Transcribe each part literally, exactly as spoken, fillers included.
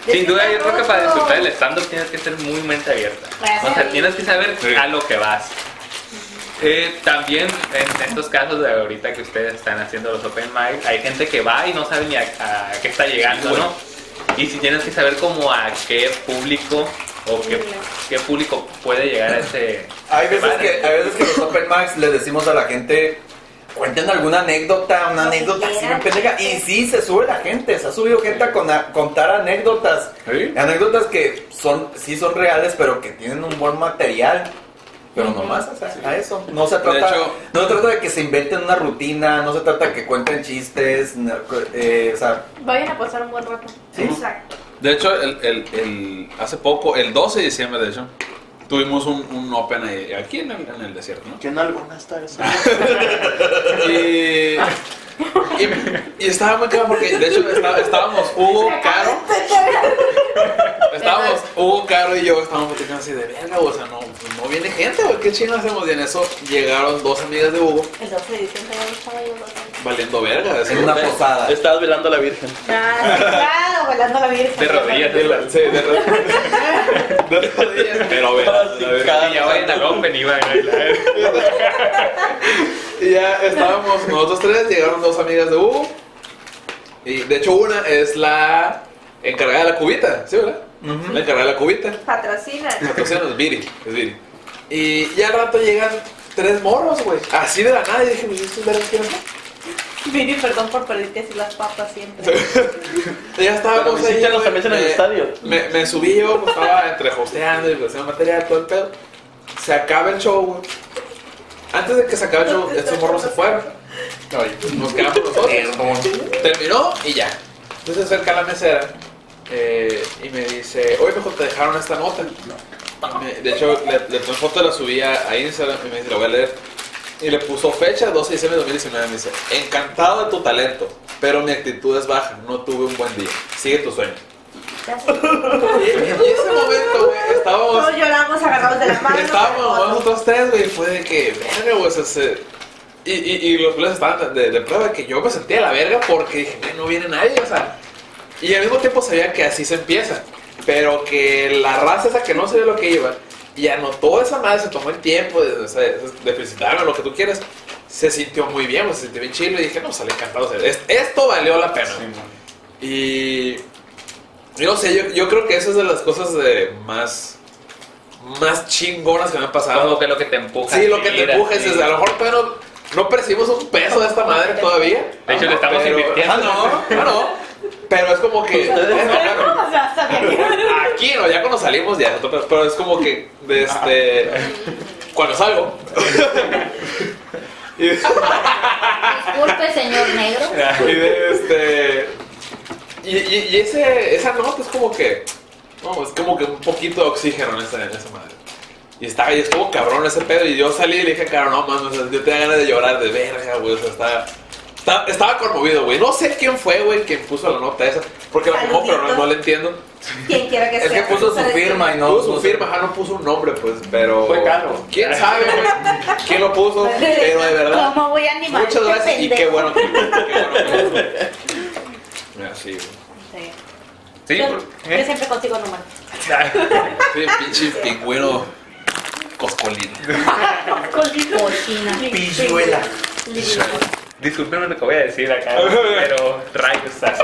Sin duda, yo creo que para disfrutar el stand-up tienes que ser muy mente abierta. O sea, tienes que saber a lo que vas. Eh, también en estos casos de ahorita que ustedes están haciendo los open mic, hay gente que va y no sabe ni a, a qué está llegando, ¿no? Y si tienes que saber como a qué público o qué, qué público puede llegar a ese... Hay veces, que, hay veces que los open mics les decimos a la gente, cuenten alguna anécdota, una anécdota así bien pendeja. Y sí, se sube la gente, se ha subido gente a, con, a contar anécdotas. ¿Sí? Anécdotas que son, sí son reales, pero que tienen un buen material. Pero nomás, o sea, a eso. No se trata de, hecho, no se trata de que se inventen una rutina, no se trata de que cuenten chistes, eh, o sea... Vayan a pasar un buen rato. ¿Sí? Exacto. De hecho, el, el, el, hace poco, el doce de diciembre, de hecho, tuvimos un, un open ahí, aquí en el, en el desierto, ¿no? ¿Qué en alguna está eso? y, y, y estaba muy claro porque, de hecho, está, estábamos Hugo, Caro... Estábamos, Hugo, Caro y yo estábamos platicando así de verga, o sea, no, no viene gente, güey, ¿qué chingo hacemos? Y en eso llegaron dos amigas de Hugo. El doce de diciembre estaba yo valiendo verga, en una posada. Estabas velando a la Virgen. Ah, claro, velando a la Virgen. De rodillas, de la, sí, de rodillas. De rodillas, pero velando a la Virgen. Y ya vayan al open y van a Y ya estábamos nosotros tres, llegaron dos amigas de Hugo. Y de hecho una es la encargada de la cubita, ¿sí, verdad? Uh-huh. La encargada de la cubita. Patrocina. Patrocina es Viri, es Viri. Y ya al rato llegan tres morros, güey. Así de la nada. Y dije, pues estos verás quiénes son. Viri, perdón por pedirte así las papas siempre. Ya estábamos ahí. Los también en el estadio. Me, me subí yo, pues, estaba entre hosteando y haciendo material, todo el pedo. Se acaba el show, güey. Antes de que se acabe el show, estos morros se fueron. Nos quedamos nosotros. Terminó y ya. Entonces se acerca a la mesera. Eh, y me dice, oye, mejor te dejaron esta nota. Me, de hecho, le, le tomé foto, la subí a Instagram y me dice, la voy a leer. Y le puso fecha, doce de diciembre de dos mil diecinueve. Me dice, encantado de tu talento, pero mi actitud es baja, no tuve un buen día. Sigue tu sueño. Y, y en ese momento, güey, estábamos... Todos lloramos agarrados de la mano. Estábamos nosotros tres, güey, fue de que, verga, güey, se... se y, y, y los players estaban de, de prueba de que yo me sentía a la verga porque dije, no viene nadie, o sea... Y al mismo tiempo sabía que así se empieza, pero que la raza esa que no sabía lo que iba y anotó esa madre, se tomó el tiempo de, de, de felicitarme, lo que tú quieras, se sintió muy bien, pues, se sintió bien chido y dije, no, sale encantado, o sea, esto valió la pena. Sí, y yo no sé, yo, yo creo que esa es de las cosas de más más chingonas que me han pasado. Como que lo que te empuja. Sí, lo que te empuja es, a lo mejor todavía no, no percibimos un peso de esta madre todavía. De hecho, le estamos pero, invirtiendo. Ah, no, ah, no. Pero es como que... Aquí no, ya cuando salimos ya, pero es como que desde... Cuando salgo. y, Disculpe, señor negro. Y de este... Y, y, y ese, esa nota es como que... No, es como que un poquito de oxígeno en esa, en esa madre. Y estaba, y es como cabrón ese pedo. Y yo salí y le dije, cabrón, no mames, o sea, yo tenía ganas de llorar de verga, güey, o sea, estaba... Estaba, estaba conmovido, güey. No sé quién fue, güey, quien puso la nota esa. Porque la pongo, pero no, no la entiendo. Quien quiera que es sea. Es que puso su firma y no. Puso su firma, ajá, no puso un nombre, pues, pero. Fue Caro. ¿Quién sabe, güey? ¿Quién lo puso? Pero de verdad. ¿Cómo voy a animar? Muchas gracias y qué bueno que, qué bueno que Mira, sí, güey. Sí. Sí, Yo, por- yo ¿eh? siempre consigo números. Sí, pinche pingüino coscolino. Cochina. Pilluela. Disculpenme lo que voy a decir acá, pero rayos así.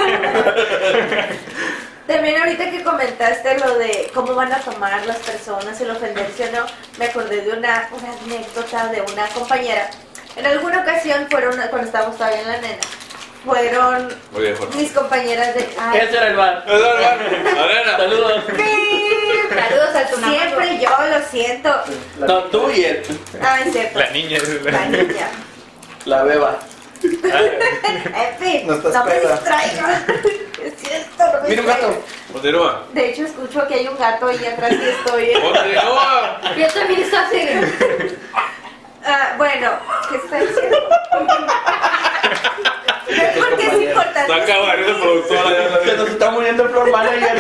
También ahorita que comentaste lo de cómo van a tomar las personas, el ofenderse o no, me acordé de una, una anécdota de una compañera. En alguna ocasión fueron, cuando estábamos todavía en la nena, fueron Muy bien, Jorge. mis compañeras de... Ay, Ese era el bar. Arena. Saludos. ¡pip! Saludos al Tunamato. Siempre yo lo siento. No, tú y él. Ah, es cierto. La niña es la, La niña. La beba. En fin, No no, estás me peda. distraigas. Es cierto, no me Mira un distraigas. gato. Continúa. De hecho, escucho que hay un gato ahí atrás y estoy... Continúa. Yo también estoy así. Ah, bueno, ¿qué está diciendo? ¿Por qué es importante? Está acabando el productor. Se nos está muriendo el floor manager.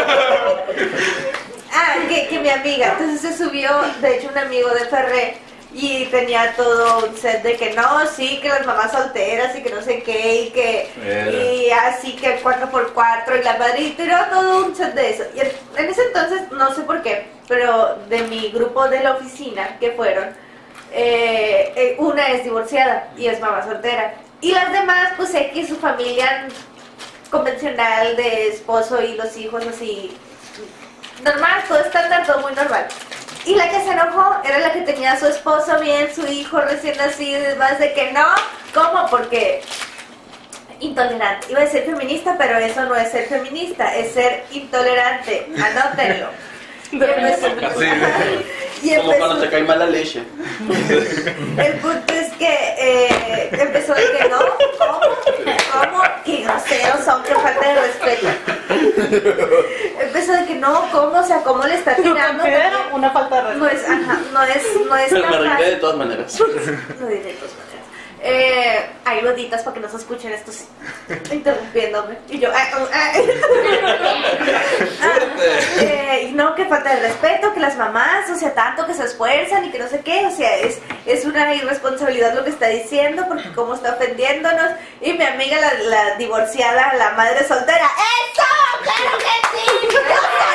Ah, que, que mi amiga, entonces se subió, de hecho un amigo de Ferré, y tenía todo un set de que no, sí, que las mamás solteras y que no sé qué, y que Era. y así que el cuatro por cuatro y la madre, y tiró todo un set de eso. Y en ese entonces, no sé por qué, pero de mi grupo de la oficina que fueron, eh, eh, una es divorciada y es mamá soltera. Y las demás, pues sé que su familia convencional de esposo y los hijos así, normal, todo estándar, todo muy normal. Y la que se enojó era la que tenía a su esposo bien, su hijo recién nacido y demás, de que no, ¿cómo? Porque intolerante. Iba a decir feminista, pero eso no es ser feminista, es ser intolerante. Anótenlo. Y empezó, Sí. y Como empezó- cuando te cae mal la leche. el punto es que eh, empezó de que no, ¿cómo? ¿Cómo? Qué groseros son, qué falta de respeto. Empezó de que no, ¿cómo? O sea, ¿cómo le está tirando? Considero una falta de No es, ajá, no es, no es Pero tan me arreglé fácil. de todas maneras. No diré de todas maneras. Eh, hay goditas para que no se escuchen estos interrumpiéndome. Y yo, ay, ay. Ah, eh, y no, que falta de respeto, que las mamás, o sea, tanto que se esfuerzan y que no sé qué, o sea, es, es una irresponsabilidad lo que está diciendo, porque cómo está ofendiéndonos. Y mi amiga, la, la divorciada, la madre soltera, ¡eso! ¡Claro que sí!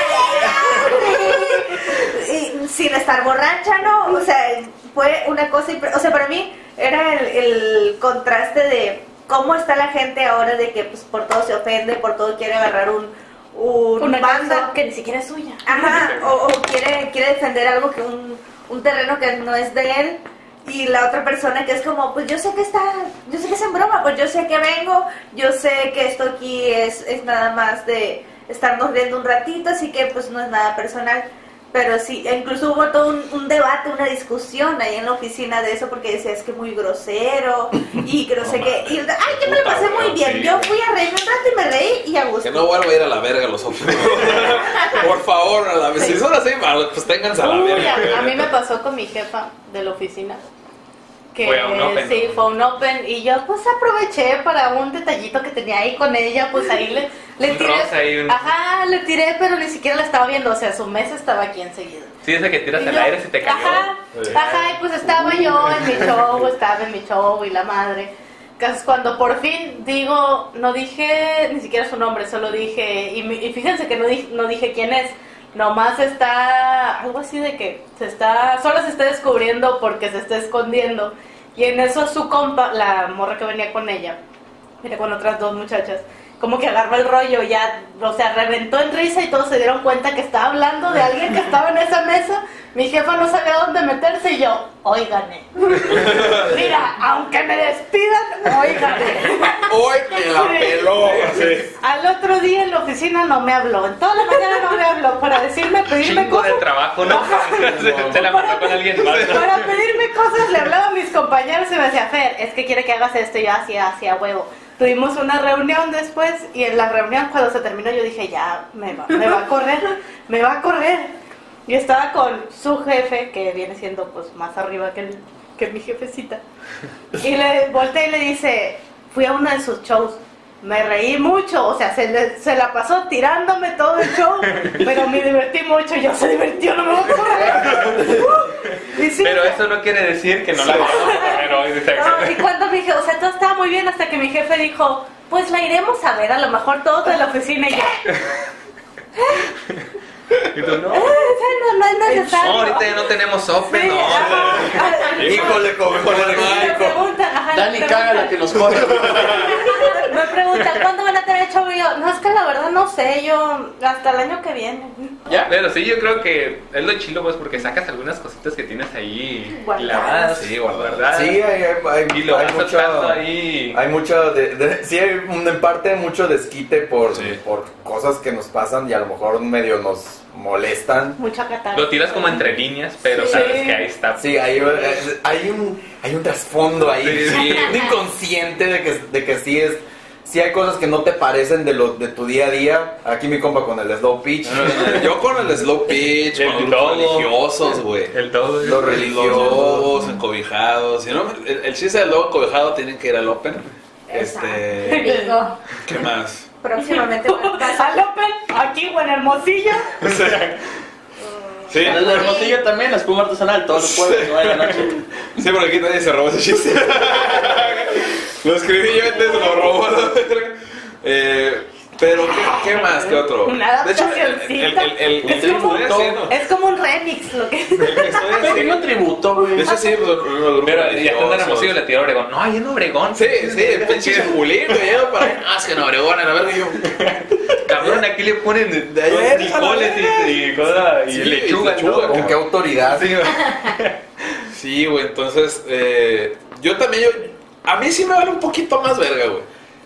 ¡Yo soy ella! Y sin estar borracha, ¿no? O sea, fue una cosa, impre- o sea, para mí era el, el contraste de cómo está la gente ahora, de que pues por todo se ofende, por todo quiere agarrar un, un Una bando. casa que ni siquiera es suya. Ajá, o, o quiere, quiere defender algo que un, un terreno que no es de él, y la otra persona que es como, pues yo sé que está, yo sé que es en broma, pues yo sé que vengo, yo sé que esto aquí es, es nada más de estarnos viendo un ratito, así que pues no es nada personal. Pero sí, incluso hubo todo un, un debate, una discusión ahí en la oficina de eso, porque decía, es que muy grosero, y que no sé qué, y, ay, yo me lo pasé muy bien, yo fui a reírme un rato y me reí, y a gusto. Que no vuelva a ir a la verga los ojos. Por favor, a la vez. Si son así, pues ténganse a la Uy, verga. a, a mí me pasó con mi jefa de la oficina. Que Fue a un open. sí, fue un open. Y yo pues aproveché para un detallito que tenía ahí con ella, pues ahí le, le Un tiré. rosa y un- Ajá, le tiré, pero ni siquiera la estaba viendo. O sea, su mesa estaba aquí enseguida. Sí, esa que tiras Y al yo- aire si te cayó. Ajá, ajá, y pues estaba yo en mi show, estaba en mi show y la madre. Casi cuando por fin digo, no dije ni siquiera su nombre, solo dije, y, mi- y fíjense que no dije, no dije quién es, nomás está, algo así de que se está, solo se está descubriendo porque se está escondiendo. Y en eso su compa, la morra que venía con ella, venía con otras dos muchachas, como que agarró el rollo, ya, o sea, reventó en risa y todos se dieron cuenta que estaba hablando de alguien que estaba en esa mesa. Mi jefa no sabía dónde meterse y yo, óigane. Mira, aunque me despidan, óigane. Hoy me la peló. Así. Al otro día en la oficina no me habló, en toda la mañana no me habló para decirme, pedirme Chingo de cosas. trabajo, ¿no? se, se la mandó con alguien más. ¿no? Para pedirme cosas le hablaba a mis compañeros y me decía, Fer, es que quiere que hagas esto, y yo hacía, hacía huevo. Tuvimos una reunión después y en la reunión cuando se terminó yo dije, ya, me va, me va a correr, me va a correr. Yo estaba con su jefe, que viene siendo pues más arriba que, el, que mi jefecita, y le volteé y le dice, fui a uno de sus shows, me reí mucho, o sea, se, le- se la pasó tirándome todo el show, pero me divertí mucho, yo se divirtió, no me voy a correr. Uh, y sí, Pero o sea, eso no quiere decir que no la vamos a correr hoy. dice. no, y cuando me dije, o sea, todo estaba muy bien hasta que mi jefe dijo, pues la iremos a ver, a lo mejor todos de la oficina y yo, Y tú, no. "Eh, no, no es necesario. No, ahorita ya no tenemos open, Sí, no. ajá. Híjole, como Híjole, Me Marco. preguntan, ajá, Dani, me cágala preguntan, que nos corre. me preguntan, ¿cuándo van a tener show? Y yo, no, es que la verdad no sé, yo, hasta el año que viene. ¿Ya? Pero sí, yo creo que es lo chilo, pues, porque sacas algunas cositas que tienes ahí Guardadas. lavadas, Sí, guardadas. guardadas. Sí, hay, hay, hay, Y lo hay vas mucho, soltando ahí. hay mucho de, de- sí hay un- en parte mucho desquite por, Sí. por cosas que nos pasan y a lo mejor medio nos molestan. Mucha catarsis. Lo tiras como entre líneas, pero Sí. sabes que ahí está. Sí, hay, eh, hay un hay un trasfondo ahí, Sí. sí, un inconsciente de que, de que sí es sí hay cosas que no te parecen de lo de tu día a día. Aquí mi compa con el slow pitch, Yo con el slow pitch, El con los todo. religiosos, güey. El todo. Los Los religiosos. lobos encobijados. Si no, el, el chiste del lobo encobijado tienen que ir al Open. Este. Digo, ¿Qué más? Próximamente. al Open, aquí o en Hermosillo. Sí. En el de Hermosillo también, la espuma artesanal, todos los jueves, nueve de la noche. Sí, por aquí nadie se robó ese chiste. Lo escribí yo antes, lo robó. eh, pero, ¿qué, ¿qué más? ¿Qué otro? Una De hecho, el, adaptacioncita. el, el, el, Es el como- estoy haciendo. Es como un remix lo que El que estoy Pequeño haciendo. tributo, güey. De hecho, sí, pues, los grupos Pero ya está en religiosos. Hermosillo, le tiró a Obregón. No, ahí en Obregón. Sí, sí, el pinche Chapulín, me llevo para allá. Ah, es que en Obregón, a la verga, yo. Cabrón, aquí le ponen De allá eres, frijoles y, y, cosa, y Sí, lechuga. lechuga, ¿no? ¿Con qué autoridad? Sí, güey. Sí, güey, entonces, eh, yo también, yo, a mí sí me vale un poquito más verga, güey.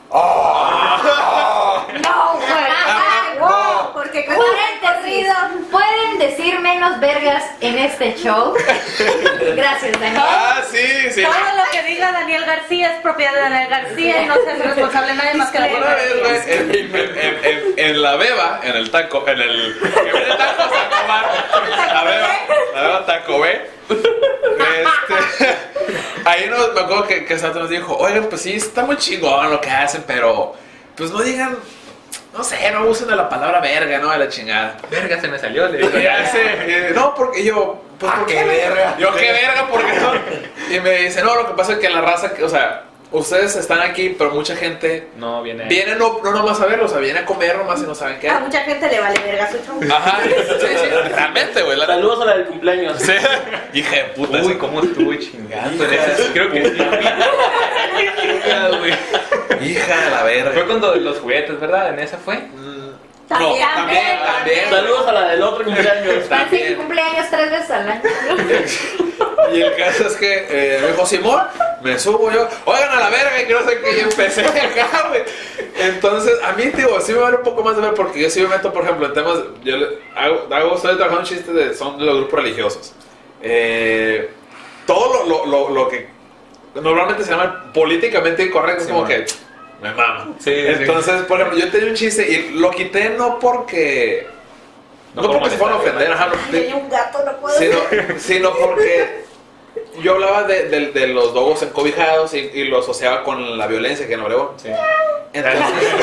No, güey. Wow, porque con el corrido. ¿Pueden decir menos vergas en este show? Gracias, Daniel. Ah, sí, sí. todo lo que diga Daniel García es propiedad de Daniel García y no se hace responsable nadie más que Daniel Una vez, García. güey, en, en, en, en, en la beba, en el taco, en el. Que vende tacos a tomar. La beba, la beba taco, güey. Este, ahí nos, me acuerdo que, que Santos nos dijo: oigan, pues sí, está muy chingón lo que hacen, pero pues no digan. No sé, no usen de la palabra verga, ¿no? De la chingada. Verga, se me salió. Le digo, Ya sé, eh, no, porque yo, pues Ah, porque qué verga. Yo, qué verga, porque no. Y me dice, no, lo que pasa es que la raza, o sea, ustedes están aquí, pero mucha gente No, viene. viene no, no nomás a verlo, o sea, viene a comer nomás y no saben qué. A mucha gente le vale verga su show. Ajá, sí, sí, realmente, güey. La... Saludos a la del cumpleaños. Sí. Hija de puta. Uy, esa- cómo estuve chingando. en ese- Creo que sí. Hija, güey. Hija de la Fue verga. cuando los juguetes, ¿verdad? ¿En esa fue? No, también, también. Saludos a la del otro cumpleaños. Así que cumpleaños tres veces al año. Y el caso es que eh, me dijo Simón, me subo yo, oigan a la verga y que no sé qué, y empecé acá, güey. Entonces, a mí, tío, sí me vale un poco más de ver porque yo sí me meto, por ejemplo, en temas, yo le- hago, hago estoy trabajando en chistes de, son de los grupos religiosos. Eh, todo lo, lo, lo, lo que normalmente se llama políticamente incorrecto, es Sí, como man. que me mama. Sí, sí. Entonces, por ejemplo, yo tenía un chiste y lo quité no porque... No, No por porque se fueron a ofender, molestar, ajá, no, Ay, hay un gato, no puedo. sino, sino porque yo hablaba de, de, de los dogos encobijados y, y lo asociaba con la violencia que en Obregón. Sí. Entonces,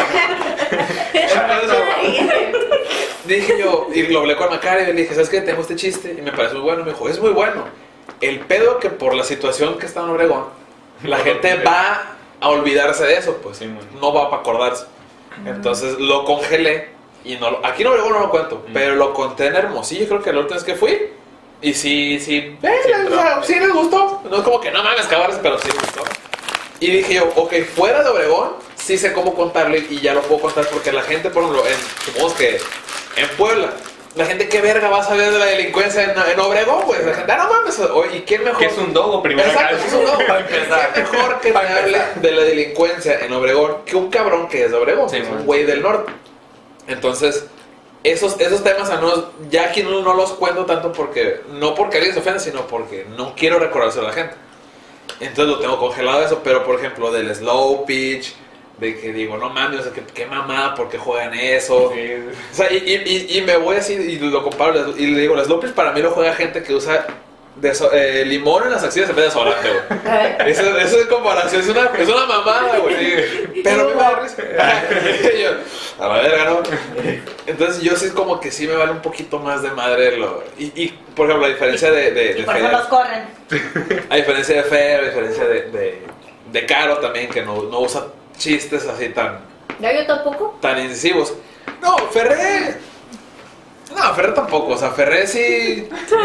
entonces, dije yo, y lo hablé con Macario y le dije, ¿sabes qué? Tengo este chiste y me parece muy bueno. Me dijo, es muy bueno. El pedo que por la situación que está en Obregón, la gente va a olvidarse de eso, pues Sí, man. no va para acordarse. Entonces lo congelé y no lo- aquí en Obregón no lo cuento, Mm. pero lo conté en Hermosillo, creo que la última vez que fui. Y sí, sí, eh, Sí, o sea, sí les gustó. No es como que no mames, cabrones, pero sí les gustó. Y dije yo, ok, fuera de Obregón, sí sé cómo contarlo y ya lo puedo contar porque la gente, por ejemplo, en, supongamos que en Puebla, la gente, ¿qué verga va a saber de la delincuencia en, en Obregón? Pues la gente, ah, no mames, oye, ¿y quién mejor? Que es un dogo primero. Exacto, es un dogo. Para empezar, ¿qué mejor que me hable de la delincuencia en Obregón que un cabrón que es de Obregón? Sí, es un man. güey del norte. Entonces, esos, esos temas a no, ya aquí no, no los cuento tanto porque, no porque alguien se ofenda, sino porque no quiero recordárselo a la gente. Entonces lo tengo congelado eso, pero por ejemplo del slow pitch, de que digo, no mames, o sea, que, qué mamada, ¿por qué juegan eso? Sí. O sea, y, y, y, y me voy así y lo comparo y le digo, el slow pitch para mí lo juega gente que usa deso- eh, limón en las axilas en vez de desodorante, güey. Eso, eso es comparación, es una, es una mamada, güey. Pero a mí me da risa. Y yo, a la verga, ¿no? Entonces yo sí es como que sí me vale un poquito más de madre lo... Y, y por ejemplo, la diferencia de... de, Y de por eso Fer, nos corren. a diferencia de Fer, a diferencia de, de, de Caro también, que no, no usa chistes así tan, ¿No yo tampoco? tan incisivos. No, Ferré... No, Ferré tampoco, o sea, Ferré sí...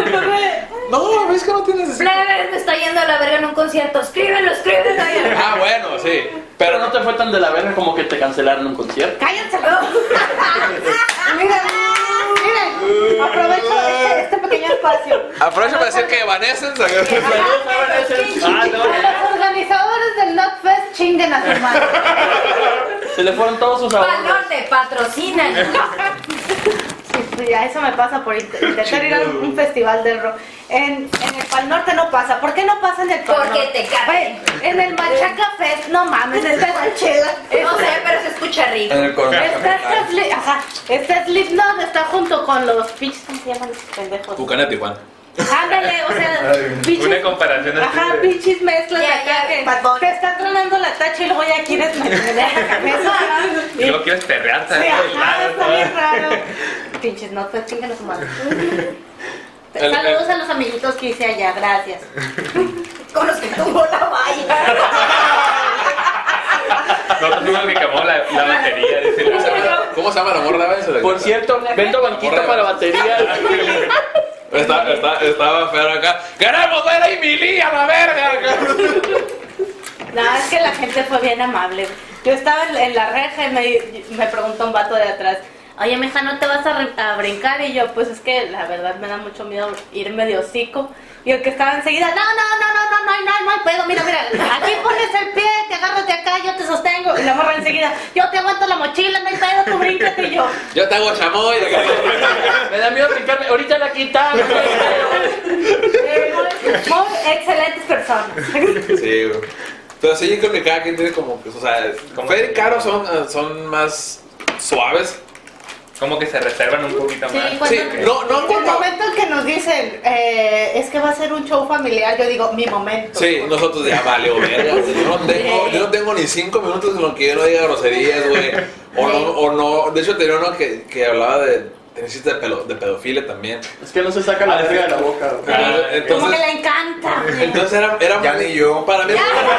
No, ves que no tienes... ese- Plebes, me está yendo a la verga en un concierto. Escríbelo, escríbelo. Ah, bueno, sí. Pero Pero no te fue tan de la verga como que te cancelaron un concierto. ¡Cállense! Miren, miren, aprovecho este, este pequeño espacio. aprovecho para decir que Evanescence... Saludos a Vanessa. Ah, no. A los organizadores del NotFest chinguen a su madre. Se le fueron todos sus ahorros. Norte, patrocinan. Sí, ya eso me pasa por int- intentar ir a un, un festival del rock. En, en el Pal Norte no pasa. ¿Por qué no pasa en el Pal Porque Norte? te cagan. Güey, en el Machaca Fest, no mames, está No sé, pero se escucha rico. En el coronel. Está está Sli- ajá, está Slipknot, está junto con los pinches, ¿cómo se llaman esos pendejos? Bucana Tijuana. Ándale, o sea, pinches. Una comparación así Ajá, de- pinches mezclas Ya, de acá ya, que Bad Bunny. te está tronando la tacha y luego ya quieres meter la cabeza. Y luego quieres perrear, Sí, ¿sabes? ajá, está bien raro. Pinches, no, pues chingan a su madre. El- Saludos el- a los amiguitos que hice allá, gracias. Con los que tuvo la valla. Nosotros fuimos los que quemó la, la batería. Dice ¿Cómo se la... llama, ¿Cómo se llama la morra esa? Por cierto, vendo banquito para batería. Está, está, estaba feo acá. ¡Queremos ver a Emily a la verga! No, es que la gente fue bien amable. Yo estaba en, en la reja y me, me preguntó un vato de atrás, oye, mija, ¿no te vas a, re- a brincar? Y yo, pues es que la verdad me da mucho miedo irme de hocico. Y el que estaba enseguida, no, no, no, no, no, no, hay- no, hay- no hay pedo, mira, mira, aquí pones el pie, te agarras de acá, yo te sostengo. Y la morra enseguida, yo te aguanto la mochila, no hay pedo, tú bríncate. Y yo, Yo te hago chamoy. Me da miedo picarme. Ahorita la quitamos. eh, muy, muy excelentes personas. Sí, güey. Pero sí, yo creo que cada quien tiene como que, o sea, Como Fer y que- Caro son, son más suaves. Como que se reservan un poquito Sí, más. cuando- Sí, no, no En el cuando... momento en que nos dicen, eh, es que va a ser un show familiar, yo digo, mi momento. Sí, nosotros ya vale, o verga. Yo no tengo, yo no tengo ni cinco minutos en lo que yo no diga groserías, güey. O no, o no. De hecho, tenía uno que, que hablaba de. Tenía chiste de, pelo, de pedofilia también. Es que no se saca la verga de la boca. Sí, Ah, como que entonces, le encanta. entonces era, era Ya muy- ni yo. Para mí.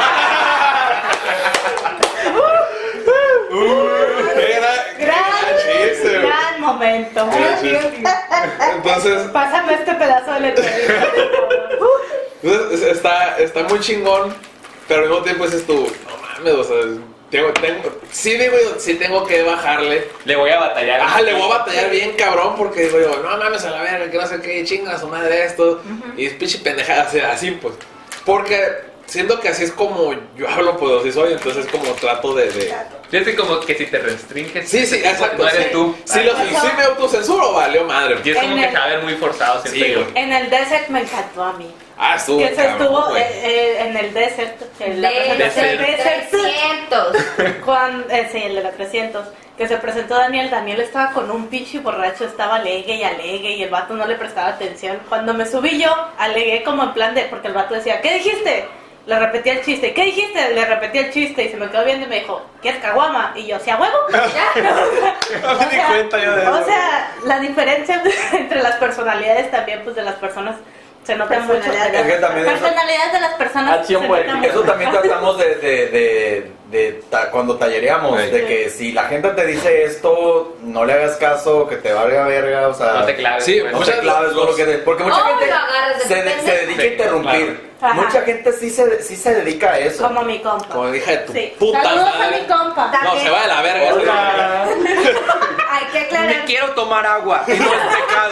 Era. Gran, chiste, güey. gran momento. Gran chiste. Entonces, Pásame este pedazo de letrerita, por favor. entonces, está, está muy chingón, pero al mismo tiempo dices tú, no mames, o sea, tengo, tengo, sí digo yo, sí tengo que bajarle. Le voy a batallar. Ah, le voy a batallar bien cabrón porque digo yo, no mames a la verga, que no sé qué, chinga a su madre esto. Y es pinche pendejada, así, así pues. Porque siento que así es como yo hablo, pues así soy, entonces como trato de... de... Fíjate como que si te restringes, Sí, sí, exacto. no eres sí. tú. Si, lo, si me autocensuro, valió madre. Y es como En que el- se va a ver muy forzado, siento Sí, yo. güey. En el desert me encantó a mí. Ah, estuvo Que se cabrón, estuvo güey. eh, eh, en el desert. En la presentación del desert. trescientos. Juan, eh, sí, el de la trescientos, que se presentó Daniel. Daniel estaba con un pinche borracho, estaba alegue y alegue y el vato no le prestaba atención. Cuando me subí yo, alegué como en plan de, porque el vato decía, ¿qué dijiste? Le repetí el chiste. ¿Qué dijiste? Le repetí el chiste y se me quedó viendo y me dijo, ¿quieres caguama? Y yo, ¿sí a huevo? No me di cuenta yo de eso. O sea, la diferencia entre las personalidades también, pues de las personas se nota mucho. Personalidades. Es que también eso- Personalidades de las personas Acción se poética. nota mucho. Eso también tratamos de, de, de, de ta- cuando tallereamos, Sí. de que si la gente te dice esto, no le hagas caso, que te valga verga, o sea, No te claves. Sí, pues. no muchas- te claves con lo que te- porque mucha No, gente lo agarras de se, de- pendejo. se dedica a Sí, interrumpir. claro. Mucha Ajá. gente sí se, sí se dedica a eso. Como mi compa. Como hija de tu Sí. puta Saludos madre. a mi compa. No, se va de la verga. Hola. Hay que aclarar. quiero tomar agua. Y no es pecado.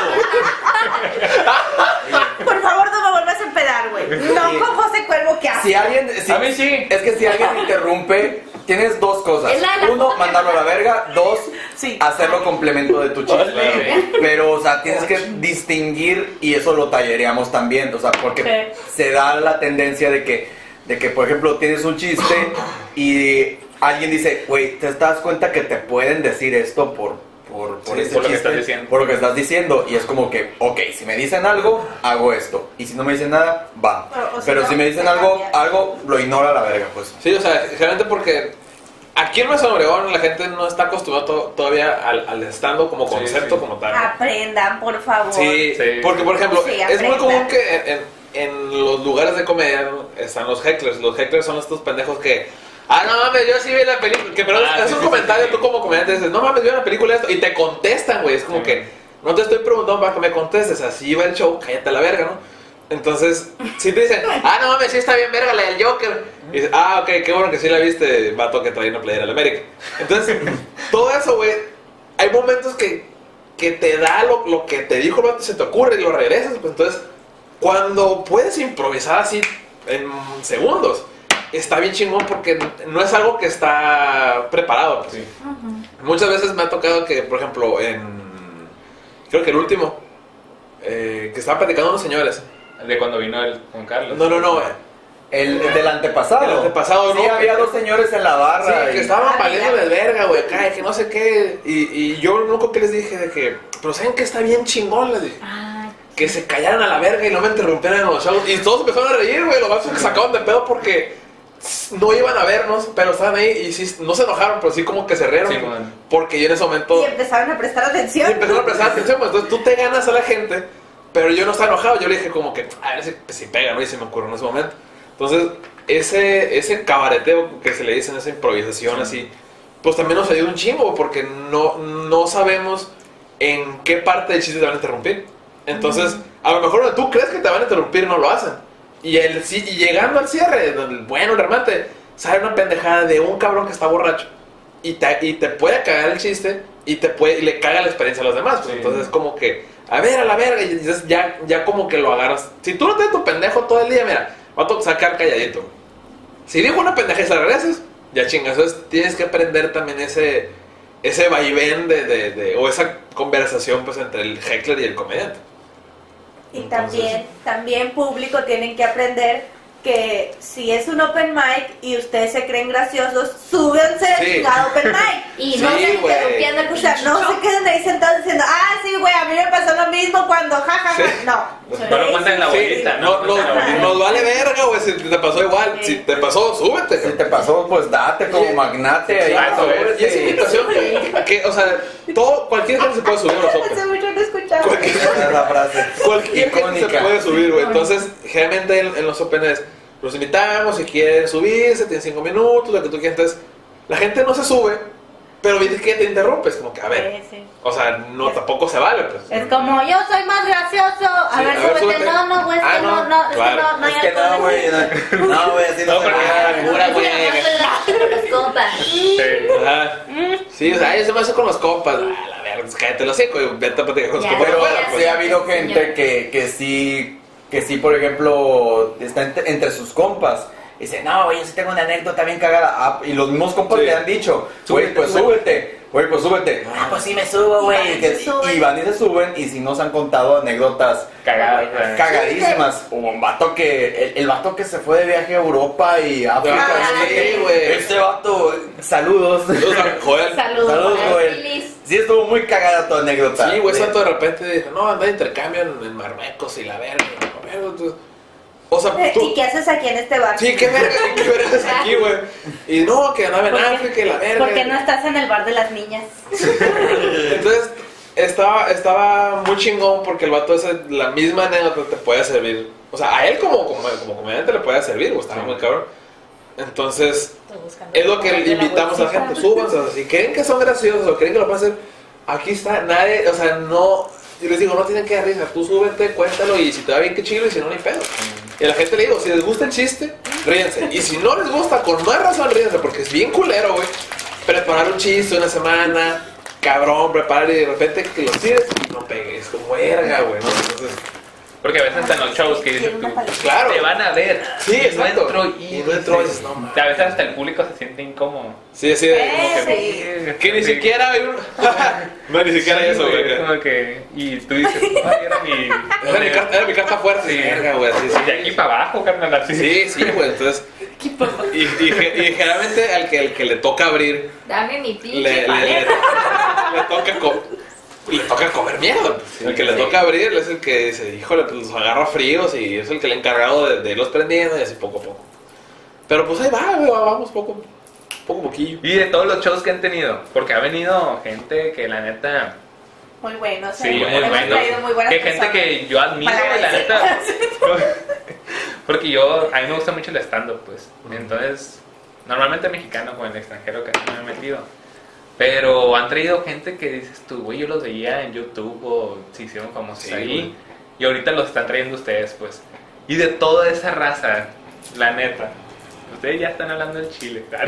Por favor, no me vuelvas a empedar, güey. No Sí. con José Cuervo, que hace. Si alguien, si- A mí sí. Es que si alguien interrumpe, tienes dos cosas. Es la de la Uno, puta mandarlo a la verga. Dos, Sí. hacerlo complemento de tu chiste. Sí. Pero, o sea, tienes que distinguir y eso lo tallereamos también. O sea, porque Sí. se da la tendencia de que, de que, por ejemplo, tienes un chiste y alguien dice, güey, ¿te das cuenta que te pueden decir esto por, por, por Sí, ese por lo que chiste? estás diciendo. Por lo que estás diciendo. Y es como que, ok, si me dicen algo, hago esto. Y si no me dicen nada, va. O- o si Pero no, si me dicen se algo, cambia. algo lo ignora a la verga, pues. Sí, o sea, generalmente porque aquí en Nuevo Obregón la gente no está acostumbrada to- todavía al, al stand-up como Sí, concepto, sí. como tal. Aprendan, por favor. Sí, Sí. porque por ejemplo, Sí, es muy aprendan. común que en, en- en los lugares de comedia ¿no? están los hecklers. Los hecklers son estos pendejos que, ah, no mames, yo sí vi la película. Que pero Ah, es sí, un sí, comentario, sí, tú sí. como comediante dices, no mames, vi una película esto. Y te contestan, güey. Es como Sí. que, no te estoy preguntando para que me contestes. Así va el show, cállate a la verga, ¿no? Entonces, si te dicen, ah, no mames, sí está bien verga la del Joker. Y dices, ah, ok, qué bueno que sí la viste, vato que trae una playera de la América. Entonces, todo eso, güey, hay momentos que, que te da lo, lo que te dijo el vato, se te ocurre y lo regresas. Pues entonces, cuando puedes improvisar así en segundos, está bien chingón porque no es algo que está preparado. Pues. Sí. Muchas veces me ha tocado que, por ejemplo, en. Creo que el último, eh, que estaban platicando unos señores. De cuando vino el Juan Carlos. No, no, no. El, el del antepasado. El antepasado, Sí, ¿no? había dos señores en la Sí, barra. que y- estaban Ah, valiendo ya. de verga, güey, acá, que no sé qué. Y, y yo lo único que les dije de que, pero ¿saben que está bien chingón? Les dije. Ah, Que se callaran a la verga y no me interrumpieran en los shows. Y todos empezaron a reír, güey. Los vatos que sacaban de pedo porque no iban a vernos, pero estaban ahí y sí, no se enojaron, pero sí como que se rieron. Sí, man. Porque yo en ese momento Y empezaron a prestar y atención. empezaron a prestar atención. Pues, entonces tú te ganas a la gente Pero yo no estaba enojado, yo le dije como que, a ver si, si pega, ¿no? Y se me ocurrió en ese momento. Entonces, ese, ese cabareteo que se le dice, esa improvisación así, pues también nos ayuda un chingo, porque no, no sabemos en qué parte del chiste te van a interrumpir. Entonces, a lo mejor donde tú crees que te van a interrumpir, no lo hacen. Y, el, y llegando al cierre, el bueno, el remate, sale una pendejada de un cabrón que está borracho. Y te, y te puede cagar el chiste y, te puede, y le caga la experiencia a los demás. Pues, sí. Entonces, como que, a ver, a la verga, y dices, ya, ya como que lo agarras. Si tú no tienes tu pendejo todo el día, mira, va a sacar calladito. Si dijo una pendeja y se la regresas, ya chingas. Entonces, tienes que aprender también ese, ese vaivén de, de, de, o esa conversación pues entre el heckler y el comediante. Y también, también público tienen que aprender que si es un open mic y ustedes se creen graciosos, súbense al Sí. chingado open mic. Y no Sí, se güey. interrumpiendo el O sea, no se queden ahí sentados diciendo, ah, sí, güey, a mí me pasó lo mismo cuando jajaja. Ja, ja. Sí. No. No lo cuentan en la Sí, bolita, no, ¿no? no, Cuentan en la bolita. nos vale verga, güey, si te pasó igual. Si te pasó, súbete. Si te pasó, pues date como magnate ahí. Claro, por favor, Y esa sí. invitación, que, o sea, todo, cualquier gente se puede subir a los Hace Open. mucho no escuchaba. Cualquier, Esa es la frase. cualquier gente se Icónica. puede subir, güey. Entonces, generalmente en, en los Open es, los invitamos, si quieren subirse, tienen cinco minutos, lo que tú quieras. Entonces, la gente no se sube, pero vienes que te interrumpes, como que, a ver, Sí, sí. o sea, no, tampoco se vale, pues. Es como, yo soy más gracioso. A Sí, ver, a ver, súbete. súbete. No, no, güey, es Ah, que no, no, no, es claro. que no, no hay Es que no, alcohol. güey. No, no, güey, así no No, se pero- puede. Pura, güey. Los compas. Sí. Ajá. Sí, o sea, yo se me hace con los compas. Ah, la verga, cállate los hocico y vete a platicar con los Ya, compas. Pero afuera, ya, pues. sí ha habido Sí, gente señor. que, que sí, que sí, por ejemplo, está entre, entre sus compas. Y dice, no, güey, yo sí tengo una anécdota bien cagada. Ah, y los mismos compas Sí. le han dicho, güey, pues súbete. Güey, pues súbete. Ah, pues sí me subo, güey. Y van y Que- se suben. Y van y se suben. Y si nos han contado anécdotas Cagadas, güey. cagadísimas. Hubo un vato que, el, el vato que se fue de viaje a Europa y África. Ah, no sé sí, qué. güey. Este vato, saludos. O sea, Joel. Saludos. Saludos, Hola, güey. Filis. Sí, estuvo muy cagada tu anécdota. Sí, güey, Sí. santo de repente dijo, no, anda de intercambio en, en Marruecos y la verga. y la verga, entonces, o sea, Eh, tú... ¿Y qué haces aquí en este bar? Sí, qué verga, qué verga es aquí, güey. Y no, que andaba en ¿Por qué? África y la verga. ¿Por qué no estás en el bar de las niñas? Entonces, estaba, estaba muy chingón porque el vato ese, la misma anécdota te puede servir. O sea, a él como, como, como comediante le puede servir, güey, estaba muy cabrón. Entonces, es lo que le invitamos a la gente, súbanse. O sea, si creen que son graciosos o creen que lo pueden hacer, aquí está, nadie, o sea, no, y les digo, no tienen que dar risa, tú súbete, cuéntalo y si te va bien, qué chido, y si no, ni pedo. Y a la gente le digo, si les gusta el chiste, ríense. Y si no les gusta, con más razón ríense, porque es bien culero, güey. Preparar un chiste una semana, cabrón, preparar y de repente que lo tires y no pegues, como verga, güey, ¿no? Entonces, Porque a veces hasta en los shows que dices tú, claro. te van a ver. Sí, y no exacto. entro y, Y no entro y dices, no, mames. a veces hasta el público se siente incómodo. sí, sí, de- Eh, como que, Sí. que ni siquiera hay un... no, ni siquiera hay Sí, eso, güey, güey. es como que, y tú dices, ay, era mi... Era mi carta, era mi carta fuerte. Sí. Verga, güey, sí, sí. De aquí para abajo, carnal, así. Sí, sí, güey, entonces... Y, y, y generalmente al que, al que le toca abrir, Dame mi le, pinche le, le, paleta. le toca co- le toca comer mierda. El que le toca abrir es el que dice, híjole, pues los agarra fríos y es el que le ha encargado de, de irlos prendiendo y así poco a poco. Pero pues ahí va, güey, vamos poco, poco a poquillo. Y de todos los shows que han tenido, porque ha venido gente que la neta... Muy bueno, Sí, muy hemos bueno. traído muy buenas Que gente personas. que yo admiro, Para la agradecer. neta. Porque yo, a mí me gusta mucho el stand-up, pues. Entonces, normalmente mexicano con el extranjero que no me he metido. Pero han traído gente que dices tú, güey, yo los veía en YouTube o se hicieron famosos Sí, ahí. güey. Y ahorita los están trayendo ustedes, pues. Y de toda esa raza, la neta. Ustedes ya están hablando del Chile, claro.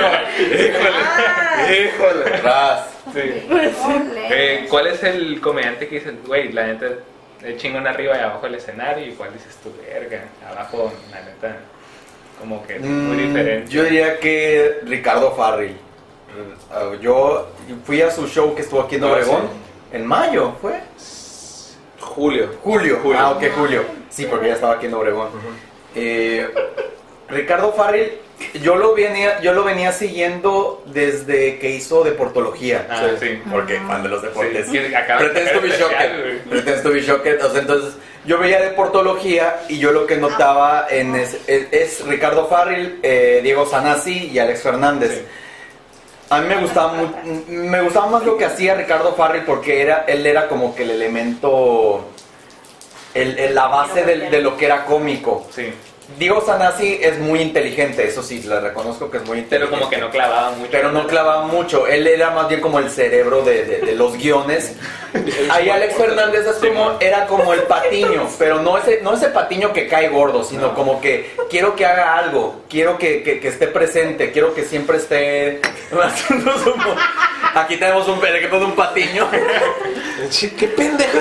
Ah, Híjole. Ras. Sí. ole. Eh, ¿Cuál es el comediante que dices, güey, la neta, el chingón arriba y abajo del escenario? ¿Y cuál dices tú, verga? Abajo, la neta, como que muy Mm, diferente. Yo diría que Ricardo Farril. Uh, Yo fui a su show que estuvo aquí en Ah, Obregón. En mayo, ¿fue? Julio. Julio. Julio. Ah, ok, Julio. Sí, porque ya estaba aquí en Obregón. Eh, Ricardo Farril, yo lo venía, yo lo venía siguiendo desde que hizo deportología. Ah, sí. Porque fan de los deportes. Sí, que acaba de Pretends to be sacar especial, shocked. güey. Pretends to be shocked. O sea, entonces, yo veía deportología y yo lo que notaba en es, es- es Ricardo Farril, eh, Diego Sanasi y Alex Fernández. Sí. A mí me gustaba, mu- me gustaba más lo que hacía Ricardo Farril porque era, él era como que el elemento el, el, la base de, de lo que era cómico. Sí. Diego Sanasi es muy inteligente, eso sí, le reconozco que es muy inteligente. Pero como que no clavaba mucho. Pero no clavaba mucho, él era más bien como el cerebro de, de, de los guiones. Ahí Alex Fernández es como, era como el patiño, pero no ese, no ese patiño que cae gordo, sino no. como que quiero que haga algo, quiero que, que, que esté presente, quiero que siempre esté... Aquí tenemos un, un patiño. ¿Qué pendejo?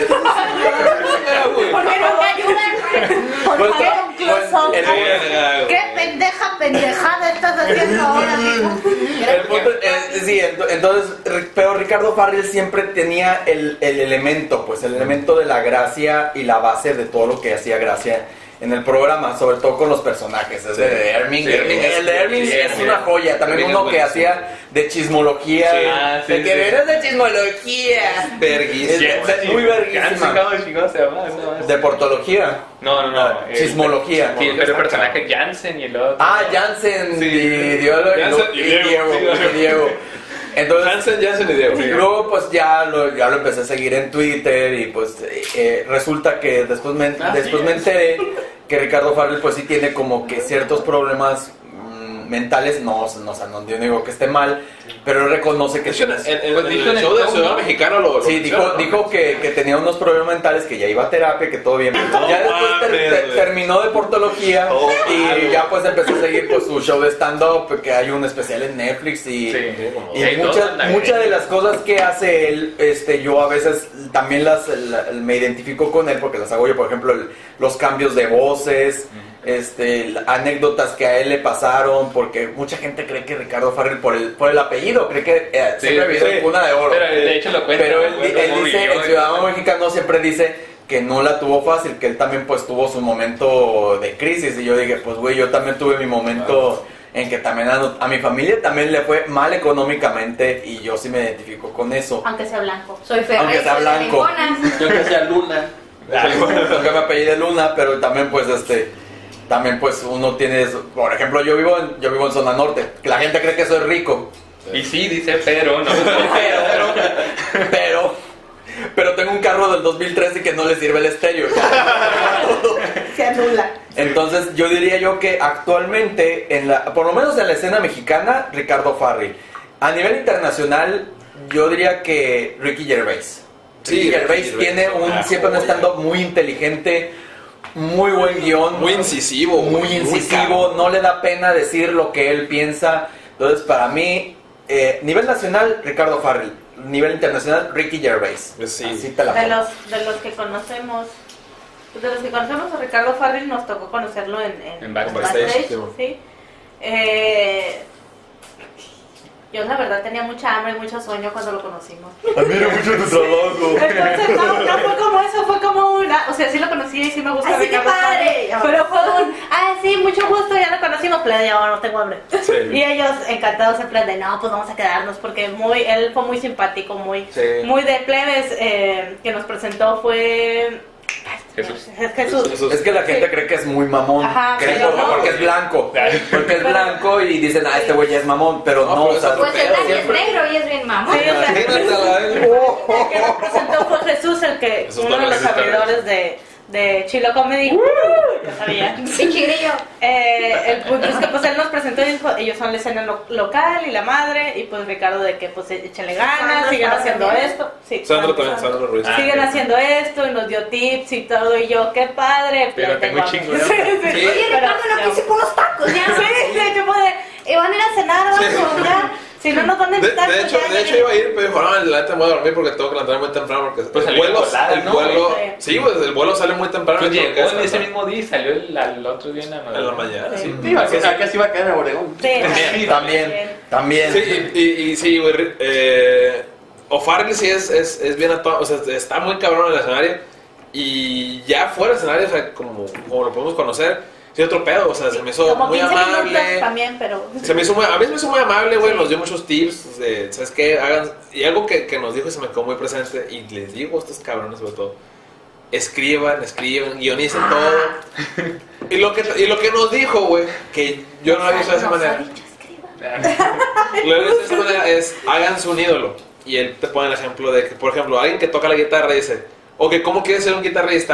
¿Por qué no me ayudan? ¿Por Pues, qué un close-up? el- el- ¿Qué pendeja pendejada estás haciendo ahora, amigo? El punto, eh, sí, ento- entonces, Ri- pero Ricardo Farrell siempre tenía el, el elemento, pues el elemento de la gracia y la base de todo lo que hacía gracia en el programa, sobre todo con los personajes. Es Sí. de Herming, Sí, Herming, sí, el de Herming sí, es sí. una joya. También Herming uno es que buenísimo. hacía de chismología, Sí. de, Ah, sí, de que sí. eres de chismología, Verguísima. Es- es muy verguísima. ¿Cómo chingado se llama? No, de portología. no, no. no. Ah, chismología. Sí, pero el personaje Jansen y el otro. Ah, Jansen Sí. y, Diego, Jansen y y Diego, Diego, sí, y Diego. Entonces, Hansen, Jansen y Diego. y luego pues ya lo, ya lo empecé a seguir en Twitter y pues eh, eh, resulta que después me, Ah, después sí. me enteré que Ricardo Farrell pues sí tiene como que ciertos problemas mm, mentales, no, no, o sea, no, yo no digo que esté mal, pero él reconoce que... De hecho, en, en- Pues en dijo en el el show del show, Ciudadano ¿no? Mexicano lo, lo Sí, dijo, mencionan, ¿no? dijo que, que tenía unos problemas mentales, que ya iba a terapia, que todo bien. No ya después ter- mames, ter- güey. terminó de portología Oh, y malo. ya pues empezó a seguir pues su show de stand-up, que hay un especial en Netflix y, Sí. y Sí, todo muchas, anda muchas bien. de las cosas que hace él, este, yo a veces también las la- me identifico con él porque las hago yo, por ejemplo, el- los cambios de voces, este, la- anécdotas que a él le pasaron, porque mucha gente cree que Ricardo Farrell por el, por el apellido, cree que eh, Sí, siempre vivió sí. en cuna de oro. Pero de hecho lo cuenta. Pero él, ¿no? Cómo él dice, vivió, el ciudadano mexicano siempre dice que no la tuvo fácil, que él también pues tuvo su momento de crisis. Y yo dije, pues güey, yo también tuve mi momento en que también a, a mi familia también le fue mal económicamente y yo sí me identifico con eso. Aunque sea blanco. Soy Ferrey, Aunque sea soy de blanco. Linconas. Yo que sea Luna. Aunque me apellide Luna, pero también pues este... También pues uno tiene, por ejemplo, yo vivo en, yo vivo en zona norte, que la gente cree que soy rico, Y sí, dice, pero no. pero, pero, pero tengo un carro del dos mil trece que no le sirve el estéreo. Se anula. Entonces yo diría yo que actualmente, en la, por lo menos en la escena mexicana, Ricardo Farrell. A nivel internacional, yo diría que Ricky Gervais. Sí, Ricky Ricky Gervais Gervais. tiene un, Ah, siempre un joya. stand-up muy inteligente, muy buen guión. Muy incisivo. Muy muy incisivo, cabrón. no le da pena decir lo que él piensa. Entonces, para mí, eh, nivel nacional, Ricardo Farrell. Nivel internacional, Ricky Gervais. Pues sí. Así te la De pongo. los, de los que conocemos, de los que conocemos a Ricardo Farrell, nos tocó conocerlo en, en, En backstage, backstage, sí. sí. Eh, yo la verdad tenía mucha hambre y mucho sueño cuando lo conocimos. Admiro mucho tu trabajo. Entonces no, no fue como eso, fue como una, o sea, sí lo conocí y sí me gusta ¡Ay, sí, qué Ricardo padre! Farrell, pero fue un, ah, sí, mucho gusto, ya lo conocimos, pero ya no tengo hambre. Sí. Y ellos encantados en plan de, no, pues vamos a quedarnos, porque muy, él fue muy simpático, muy, Sí. muy de plebes, eh, que nos presentó fue... Jesús. Jesús. Jesús. Es que la gente Sí. cree que es muy mamón. Ajá, Creen pero por- no. porque es blanco. Porque es Pero- blanco y dicen, ah, este güey ya es mamón. Pero No, no, pero o sea, eso- Pues el Dani es siempre- negro y es bien mamón. Sí, o sea, Imagínatela, el que nos presentó fue Jesús, el que, Jesús uno de los Torres, Jesús Torres. abridores de, de Chilo Comedy. Ya sabía. Pinche grillo. Eh, el punto es que pues él nos presentó y dijo, ellos son la escena lo- local y la madre, y pues Ricardo de que pues échenle ganas, Sandra siguen estaba haciendo también. esto. Sí, Sandra también, Sandra Ruiz. Ah, siguen ok. haciendo esto y nos dio tips y todo, y yo, qué padre. Pero tengo hambre. chingo de Sí, hambre. sí, Sí. Oye, pero Ricardo, no ya- quise por unos tacos, ya. Sí, de hecho, pues, y van a ir a cenar, vamos, ya. Si no nos van a De, invitar, de pues hecho, ya, de ya. hecho iba a ir, pero dijo, no, la neta me voy a dormir porque tengo que levantarme muy temprano porque Pues el salió vuelo, volada, el ¿no? vuelo, Sí. sí, pues el vuelo sale muy temprano. Pues y tengo que llegó en ese descansar. mismo día y salió el, al otro día en la En la madrugada. mañana, Sí. sí. Sí, acá, acá sí va a quedar en Obregón. Sí, Sí, También, también. Sí, y, y, y sí, güey, eh, O'Farrell sí es, es, es bien actuado, o sea, está muy cabrón en el escenario y ya fuera del escenario, o sea, como, como lo podemos conocer, sí, otro pedo, o sea, se me hizo como muy quince minutos amable. también, pero... Se me hizo muy, a mí se me hizo muy amable, güey, nos dio muchos tips de, ¿sabes qué? Hagan, y algo que, que nos dijo y se me quedó muy presente, y les digo a estos cabrones sobre todo, escriban, escriban, guionicen todo. Y lo que, y lo que nos dijo, güey, que yo no lo había visto de esa Nos ha manera, dicho, escriba. lo que había visto de esa manera es, háganse un ídolo. Y él te pone el ejemplo de que, por ejemplo, alguien que toca la guitarra dice, ok, ¿cómo quieres ser un guitarrista?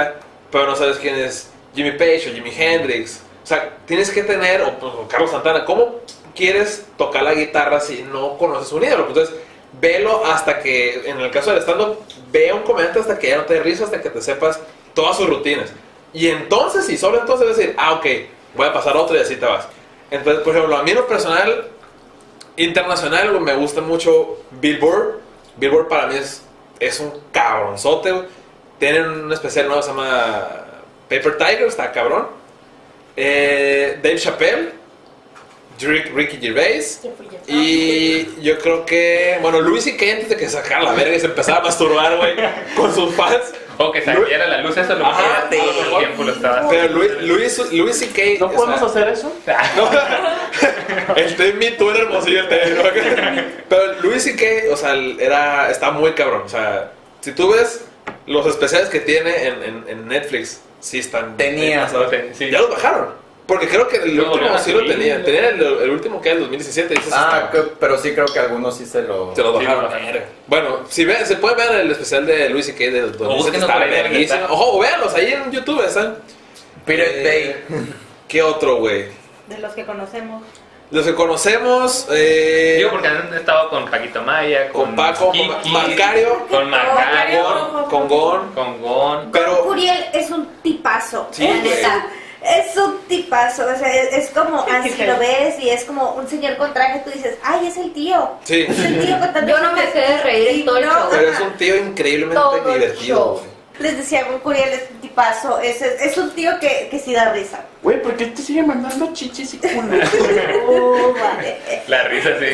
pero no sabes quién es Jimmy Page o Jimi Hendrix. O sea, tienes que tener, o, o Carlos Santana, ¿cómo quieres tocar la guitarra si no conoces un ídolo? Entonces, velo hasta que, en el caso del stand-up, ve a un comediante hasta que ya no te dé risa, hasta que te sepas todas sus rutinas. Y entonces, y solo entonces vas a decir, ah, ok, voy a pasar a otro y así te vas. Entonces, por ejemplo, a mí en lo personal, internacional, me gusta mucho Billboard. Billboard para mí es, es un cabronzote. Tienen un especial nuevo, se llama Paper Tiger, está cabrón. Eh, Dave Chappelle, Rick, Ricky Gervais. Y yo creo que, bueno, Louis C K antes de que sacara la verga y se empezaba a masturbar, güey, con sus fans. O que saliera la luz, eso lo Ajá, que todo el tiempo lo estaba haciendo. Pero Louis, Louis, Louis C K. ¿No podemos hacer eso? No, el T tú era hermosillo el T, ¿no? Pero Louis C K, o sea, era, está muy cabrón. O sea, si tú ves los especiales que tiene en, en, en Netflix, sí están. Tenía. Ten, sí. Ya los bajaron. Porque creo que el no, último no, sí lo sí, tenía. Tenía el, el último que era el dos mil diecisiete. Y ah, que, pero sí creo que algunos sí se lo. Se lo bajaron. Sí, no, bueno, si ven, se puede ver el especial de Louis C K de dos mil diecisiete. Está verguísimo. Ojo, véanlos ahí en YouTube. Están. Pirate Bay. ¿Qué otro, güey? De los que conocemos. Los que conocemos. Eh, Digo, porque han estado con Paquito Maya, con, con Paco, Kiki, con Macario, con Macario, con, con Gon. con Gon. Pero Curiel es un tipazo. Sí, la güey. neta. Es un tipazo, o sea, es, es como, así lo ves y es como un señor con traje, tú dices, ay, es el tío. Sí. Es el tío contando Yo no me chistes. dejé de reír en Y todo el no, show. Pero es ajá. un tío increíblemente Todo el divertido, show. güey. Les decía, Gon Curiel es un tipazo, es, es, es un tío que, que sí da risa. Güey, ¿por qué te sigue mandando chichis y culos? Uh, vale. La risa, sí.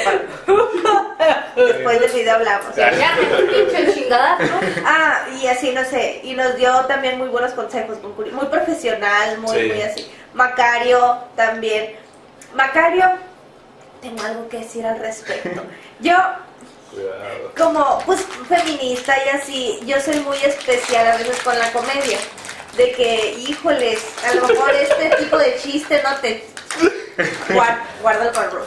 Después del video hablamos. Claro. Ya te pinche chingadazo. Ah, y así, no sé, y nos dio también muy buenos consejos, Gon Curiel, muy profesional, muy, Sí. muy así. Macario también. Macario, tengo algo que decir al respecto. Yo, Cuidado. como pues feminista y así, yo soy muy especial a veces con la comedia. De que, híjoles, a lo mejor este tipo de chiste no te... Guarda, guarda el corro.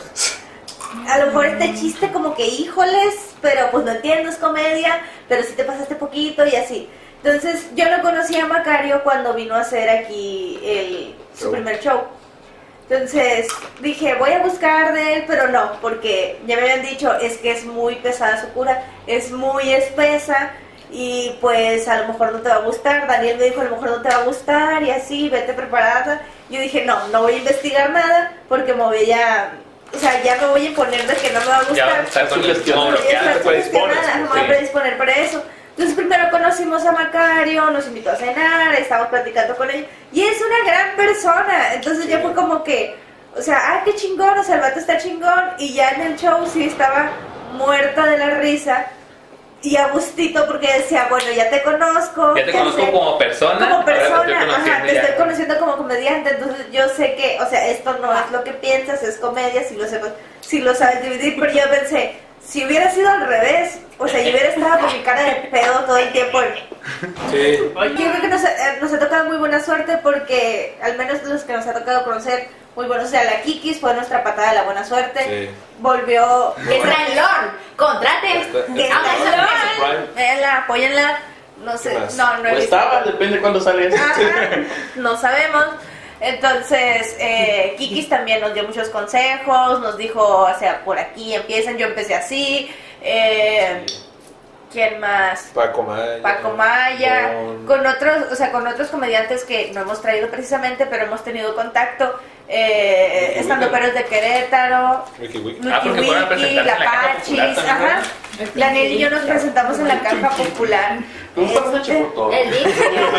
A lo mejor este chiste como que, híjoles, pero pues no entiendo, es comedia, pero sí te pasaste poquito y así. Entonces, yo no conocía a Macario cuando vino a hacer aquí el, su Show. primer show. Entonces, dije, voy a buscar de él, pero no, porque ya me habían dicho, es que es muy pesada su cura, es muy espesa y pues a lo mejor no te va a gustar. Daniel me dijo, a lo mejor no te va a gustar y así, vete preparada. Yo dije, no, no voy a investigar nada porque me voy a... O sea, ya me voy a imponer de que no me va a Ya gustar. vas a estar con el Sugestionado. estómago bloqueado. Estar te predispones, sugestionada, me voy sí. a predisponer para eso. Entonces primero conocimos a Macario, nos invitó a cenar, estábamos platicando con él y es una gran persona. Entonces ya fue como que, o sea, ah, qué chingón, o sea, el vato está chingón. Y ya en el show sí estaba muerta de la risa y a gustito porque decía, bueno, ya te conozco. Ya te conozco sé- como persona. como ahora te estoy persona, ajá, conociendo te ya. estoy conociendo como comediante, entonces yo sé que, o sea, esto no es lo que piensas, es comedia, si lo, sabes, si lo sabes dividir, pero yo pensé, si hubiera sido al revés, o sea, yo hubiera estado con mi cara de pedo todo el tiempo. Sí. Yo creo que nos, ha- nos ha tocado muy buena suerte porque, al menos los que nos ha tocado conocer, muy buenos, o sea, la Kikis fue nuestra patada de la buena suerte, Sí. volvió... Que trae Lord. Contrate. Está- que está- está- Véanla, apóyenla, no sé, ¿Qué más? no, no he O visto. estaba, depende de cuándo sale eso. Ajá, no sabemos. Entonces, eh, Kikis también nos dio muchos consejos, nos dijo, o sea, por aquí empiezan, yo empecé así. Eh, ¿Quién más? Paco Maya. Paco Maya, Con- con otros, o sea, con otros comediantes que no hemos traído precisamente, pero hemos tenido contacto. Eh, Ricky estando Wicker. peros de Querétaro, Ricky Wick. Lucky Ah, porque fueron a Wiki, presentarse La en la Caja Pachis, Popular también, ajá. Daniel y yo nos presentamos en la Caja Popular Tú estás hecho este, por todo. El Dix.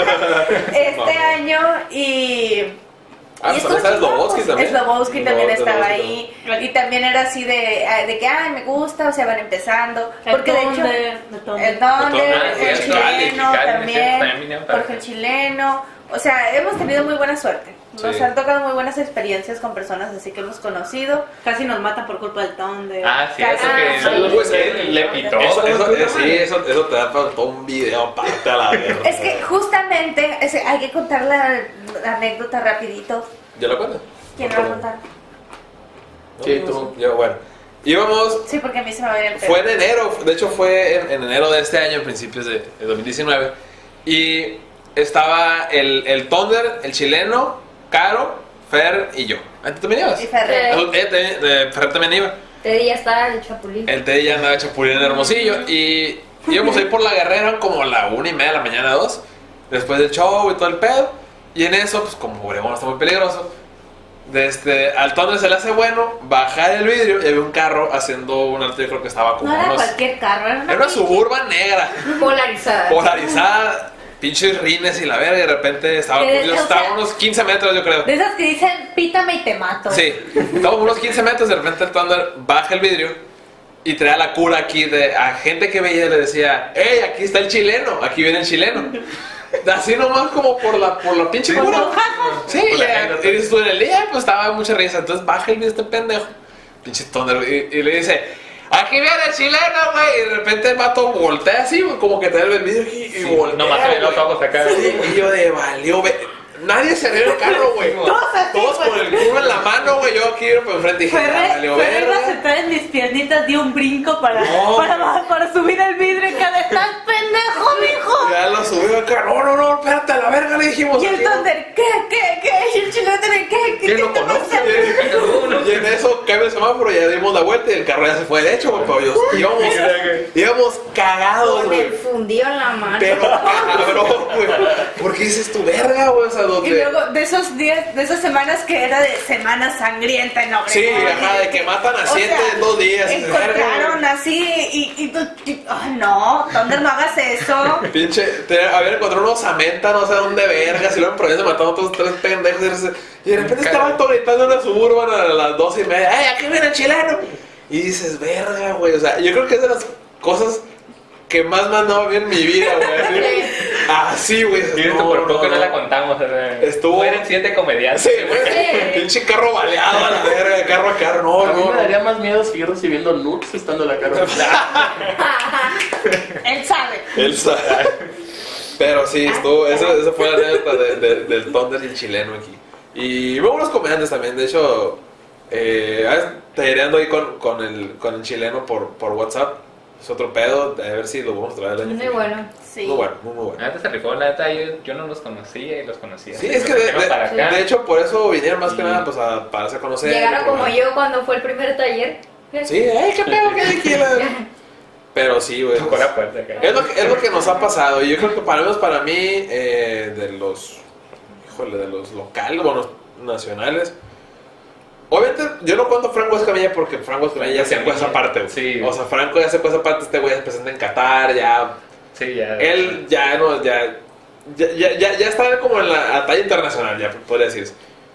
este Vamos. año y... Ah, y pues estuvo también está chingón, Slobodsky pues, también. Slobodsky también Slobodsky estaba también. ahí y también era así de, de que, ay, me gusta, o sea, van empezando. Porque de hecho, el Donde, Ah, sí, el el Cali, chileno Cali, también, también vinieron para Jorge el acá. chileno, o sea, hemos tenido muy buena suerte. Nos Sí. han tocado muy buenas experiencias con personas así que hemos conocido. Casi nos matan por culpa del Thunder. Ah, sí, eso Ah, que sí. pues, él le pitó. Eso, eso, eh, sí, eso, eso te da para todo un video aparte a la verga. Es que justamente ese, hay que contar la, la anécdota rapidito. ¿Ya lo cuento? ¿Quién lo va a contar? ¿No? Sí, tú. Yo, bueno. Íbamos, Sí, porque a mí se me va a ver el pelo. fue en enero, de hecho fue en, en enero de este año, en principios de, de dos mil diecinueve. Y estaba el, el Thunder, el chileno, Caro, Fer y yo. ¿Tú también ibas? Y Ferrer. Eh, eh, eh, Fer también iba. Teddy ya estaba de chapulín. El Teddy ya andaba de chapulín en Hermosillo. Y íbamos ahí por la Guerrera, eran como la una y media de la mañana, dos. Después del show y todo el pedo. Y en eso, pues como Obregón está muy peligroso, desde al Thunder se le hace bueno bajar el vidrio y había un carro haciendo un alto. Yo creo que estaba como No era unos- cualquier carro, era una, era una Suburban negra, Polarizada. polarizada, pinches rines y la verga. Y de repente estaba, Que, yo o estaba sea, a unos quince metros, yo creo. de esas que dicen, pítame y te mato. Sí, estamos a unos quince metros. De repente el Thunder baja el vidrio y trae la cura aquí de a gente que veía y le decía: hey, aquí está el chileno, aquí viene el chileno. Así nomás como por la, por la pinche cura. Sí, Por la le- anécdota. y dices tú en el día, pues estaba mucha risa. Entonces baja el video este pendejo, pinche Thunder, y, y le dice: aquí viene el chileno, güey. Y de repente el vato voltea así, güey, como que te ve el video y, y voltea. Nomás se ven los güey. ojos acá. Sí, y yo de valió, ve. Nadie se rió del carro, güey. Todos así, Todos güey. con el culo en la mano, güey. Yo aquí por enfrente dije: ah, Ferrer, valió, Ferrer iba a verga. sentar en mis piernitas, dio un brinco para, No. para, para subir el vidrio y que estás pendejo, mijo. Ya lo subió acá. No, no, no, espérate, a la verga, le dijimos. Y el aquí, ¿no? Thunder, ¿qué, qué, qué? Y el chileno, ¿qué, qué? ¿Quién lo te conoce? pasa? Y en eso cambia el semáforo, ya dimos la vuelta y el carro ya se fue derecho, güey. Pero yo- íbamos, íbamos cagados, Con güey. el fundido en la mano. Pero cabrón, güey. ¿Por qué dices tu verga, güey? O sea, Y donde. luego de esos días, de esas semanas que era de semana sangrienta en Obregón. Sí, ajá, de que matan a o siete sea, en dos días. y verga, Encontraron güey. así y, y tú, y- ay, no, Thunder, no hagas eso. Pinche, te, habían encontrado unos samenta, no sé dónde vergas, y luego en Providencia mataron a otros tres pendejos. Y de- Y de repente estaban todos gritando en una Suburban a las dos y media: ¡ay, aquí viene el chileno! Y dices: verga, güey. O sea, yo creo que es de las cosas que más me han dado bien en mi vida, güey. Así, así, güey. Y esto No, por no, poco no no. la contamos. O sea, Estuvo- Mueren siete comediantes. Sí, güey. Pinche carro baleado a la verga, de carro a carro. No, A mí no, me no. daría más miedo seguir recibiendo nudes estando en la cara. Él sabe. Él sabe. Pero sí, estuvo, esa, esa fue la anécdota de, de- del Thunder y el chileno aquí. Y luego unos comediantes también, de hecho, eh, tallereando ahí con, con, el, con el chileno por, por WhatsApp. Es otro pedo, a ver si lo vamos a traer el año. Muy que viene. bueno. Sí. Muy bueno, muy, muy bueno. Antes se rifó, la neta, yo, yo no los conocía y los conocía. Sí, es que de, Trajeron de- para acá. de hecho por eso vinieron más que Y- nada, pues a, para hacerse conocer. Llegaron por- como yo cuando fue el primer taller. Sí, ¡ay, qué pedo que hay aquí! la- Pero sí, güey. Tocó la puerta acá. Es lo, que, es lo que nos ha pasado. Y yo creo que para menos para mí, eh, de los. Híjole, de los locales, bueno, nacionales. Obviamente, yo no cuento Franco Escamilla porque Franco Escamilla ya se fue esa parte. güey. Sí. O sea, Franco ya se fue esa parte. Este güey se presenta en Qatar, ya. Sí, ya. Él ya no, ya. Ya, ya, ya, ya está como en la talla internacional, ya podría decirse.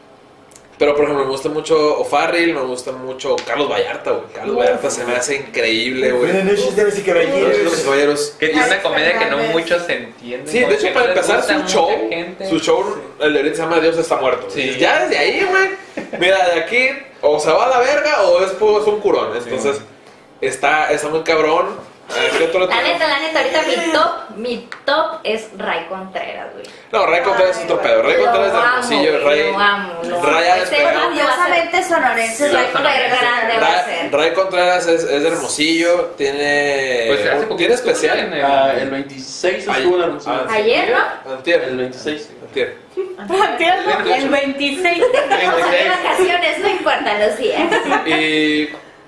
Pero por ejemplo, me gusta mucho O'Farrill, me gusta mucho Carlos Vallarta, güey. Carlos Vallarta se me hace increíble, güey. Buenas noches, damas y Buenas noches, caballeros. caballeros. Que tiene una Ay, comedia que no Fernández. muchos entienden. Sí, de porque hecho, para no les empezar gusta su mucha show, gente. su show, el de ahorita se llama Dios está muerto. Sí. Y ya desde ahí, güey, mira, de aquí o se va a la verga o es, pues, un curón. Entonces, está, está muy cabrón. A ver, ¿qué otro le La tenemos? neta, la neta, ahorita mi top, mi top es Ray Contreras, güey. No, Ray Contreras es otro pedo. Ray Lo Contreras es de amo, Hermosillo. güey, Ray, lo amo, lo amo. Ray ha Ese despegado. man ya va a ser Orgullosamente sonorense. Sí, Ray súper Contreras. grande va a Ray, ser. Ray Contreras es, es de Hermosillo. Tiene. Pues hace poquito tiene estuvo especial. en el- Ah, el veintiséis estuvo en la Hermosillo. Ah, Ayer, ¿no? Antier. El veintiséis. Antier. ¿Entiendes? El veintiséis. Vamos a de vacaciones, no importa los días. Y,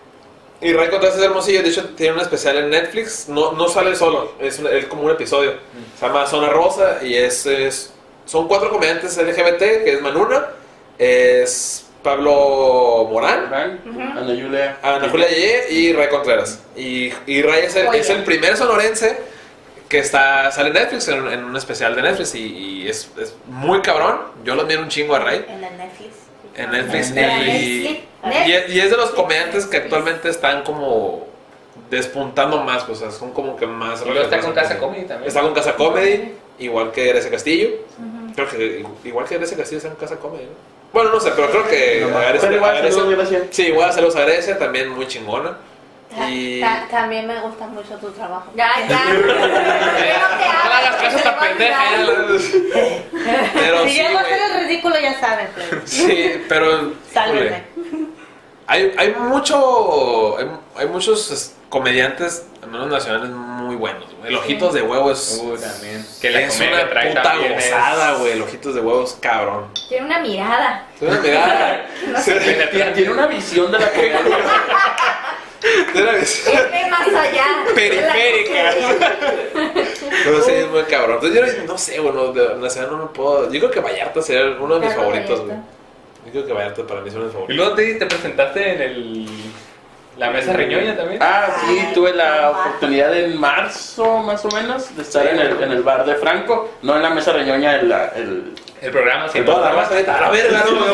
y Ray Contreras es de Hermosillo. De hecho, tiene un especial en Netflix. No, no sale solo, es, un- es como un episodio. Se llama Zona Rosa. Y es, es- son cuatro comediantes L G B T: que es Manuna, es Pablo Morán, Ana Julia. Ana Julia Yeye y Ray Contreras. Y, y Ray es el, Oye. es el primer sonorense que está, sale en Netflix, en, en un especial de Netflix. Y, y es, es muy cabrón. Yo lo admiro un chingo a Ray En el Netflix. en Netflix. En Y, Netflix. y es, y es de los comediantes que actualmente están como despuntando más, pues, o sea, son como que más... Y luego está con reflejados. Casa Comedy también. Está con Casa Comedy, igual que Grecia Castillo. Creo que igual que Grecia Castillo está en Casa Comedy, ¿no? Bueno, no sé, pero creo que... No, a Grecia- pero igual, a Grecia- saludos, Grecia. Sí, igual saludos a Grecia, también muy chingona. Ta- Y... ta- También me gusta mucho tu trabajo. Ya, ya. Yo no te No le hagas caso a esta pendeja. ya la- Pero Si sí, llego a hacer güey. el ridículo, ya saben, plebe. Sí, pero... Sálvenme. híjole, Hay, hay mucho... Hay, hay muchos es, comediantes, al menos nacionales, muy muy buenos, güey. El Ojitos de Huevo es... Uh, también. Que la es comedia una que trae puta también es- gozada, güey. El Ojitos de Huevo es cabrón. Tiene una mirada. Tiene una mirada. Tiene, tiene una visión de la comedia. Tiene una visión Él ve más allá. periférica. Pero sí, es muy cabrón. Entonces yo no sé, bueno, de nacional no me puedo... Yo creo que Vallarta sería uno de mis Claro, favoritos, güey. Vallarta. Yo creo que Vallarta para mí es uno de mis Y favoritos. luego te, te presentaste en el... La mesa riñoña también. Ah, sí, tuve la oportunidad en marzo, más o menos, de estar en el, en el bar de Franco. No en la mesa reñoña, el... el El programa sí. En toda la raza de la verga, no,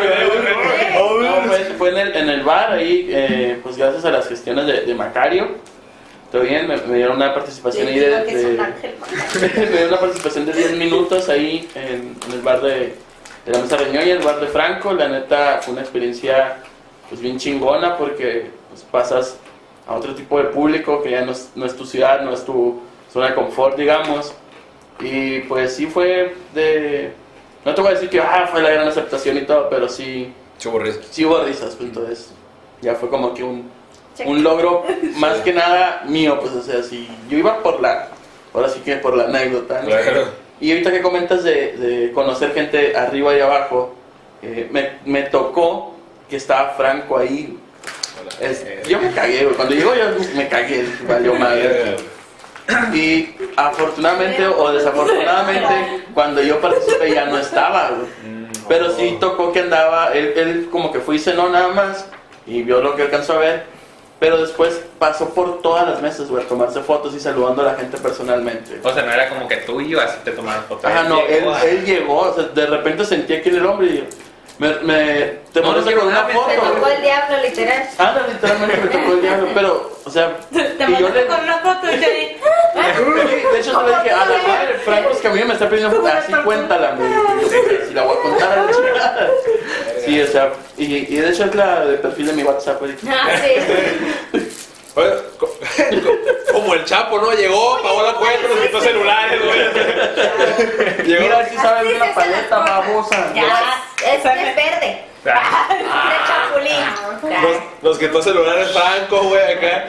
no, fue, fue en, el, en el bar, ahí, eh, pues gracias a las gestiones de, de Macario. Todo bien, me, me dieron una participación ahí de... Digo que es un de- ángel. me dieron una participación de diez minutos ahí en, en el bar de, de la mesa reñoña, el bar de Franco. La neta fue una experiencia pues bien chingona porque pues, pasas a otro tipo de público que ya no es, no es tu ciudad, no es tu zona de confort, digamos. Y pues sí fue de... No te voy a decir que ah, fue la gran aceptación y todo, pero sí, Chuburris. sí hubo risas, pues entonces ya fue como que un, un logro más que nada mío, pues o sea, sí, yo iba por la, ahora sí que por la anécdota, ¿no? Claro. Y ahorita que comentas de, de conocer gente arriba y abajo, eh, me, me tocó que estaba Franco ahí. Es- yo me cagué, güey. Cuando llegó yo me cagué, valió madre. Y afortunadamente o desafortunadamente, cuando yo participé ya no estaba, güey. Pero sí tocó que andaba, él, él como que fue y cenó nada más y vio lo que alcanzó a ver. Pero después pasó por todas las mesas, güey, a tomarse fotos y saludando a la gente personalmente. O sea, no era como que tú ibas y te tomaban fotos. Ajá, no, él, Llegó a- él llegó, o sea, de repente sentí aquí en el hombre y me, me te No, pones no quiero con una nada, Me foto. tocó el diablo, literal. Ah, literalmente me tocó el diablo, pero, o sea, Te y yo mandaste le, con una foto y te di. de hecho yo le dije, a la madre, Franco, es que a mí me está pidiendo foto, así cuéntala, me dijo, y yo, si la voy a contar a la chingada. Sí, o sea, y, y de hecho es la de perfil de mi WhatsApp, güey. Ah, sí. Oye, co- como el Chapo, ¿no? Llegó, pagó la cuenta, nos quitó celulares, güey. Llegó. Mira, si sabes Así de se una hacen paleta las cosas. babosa. Ya, es, es verde. Ah, De chapulín. Nos, nos quitó celulares Franco, güey, acá.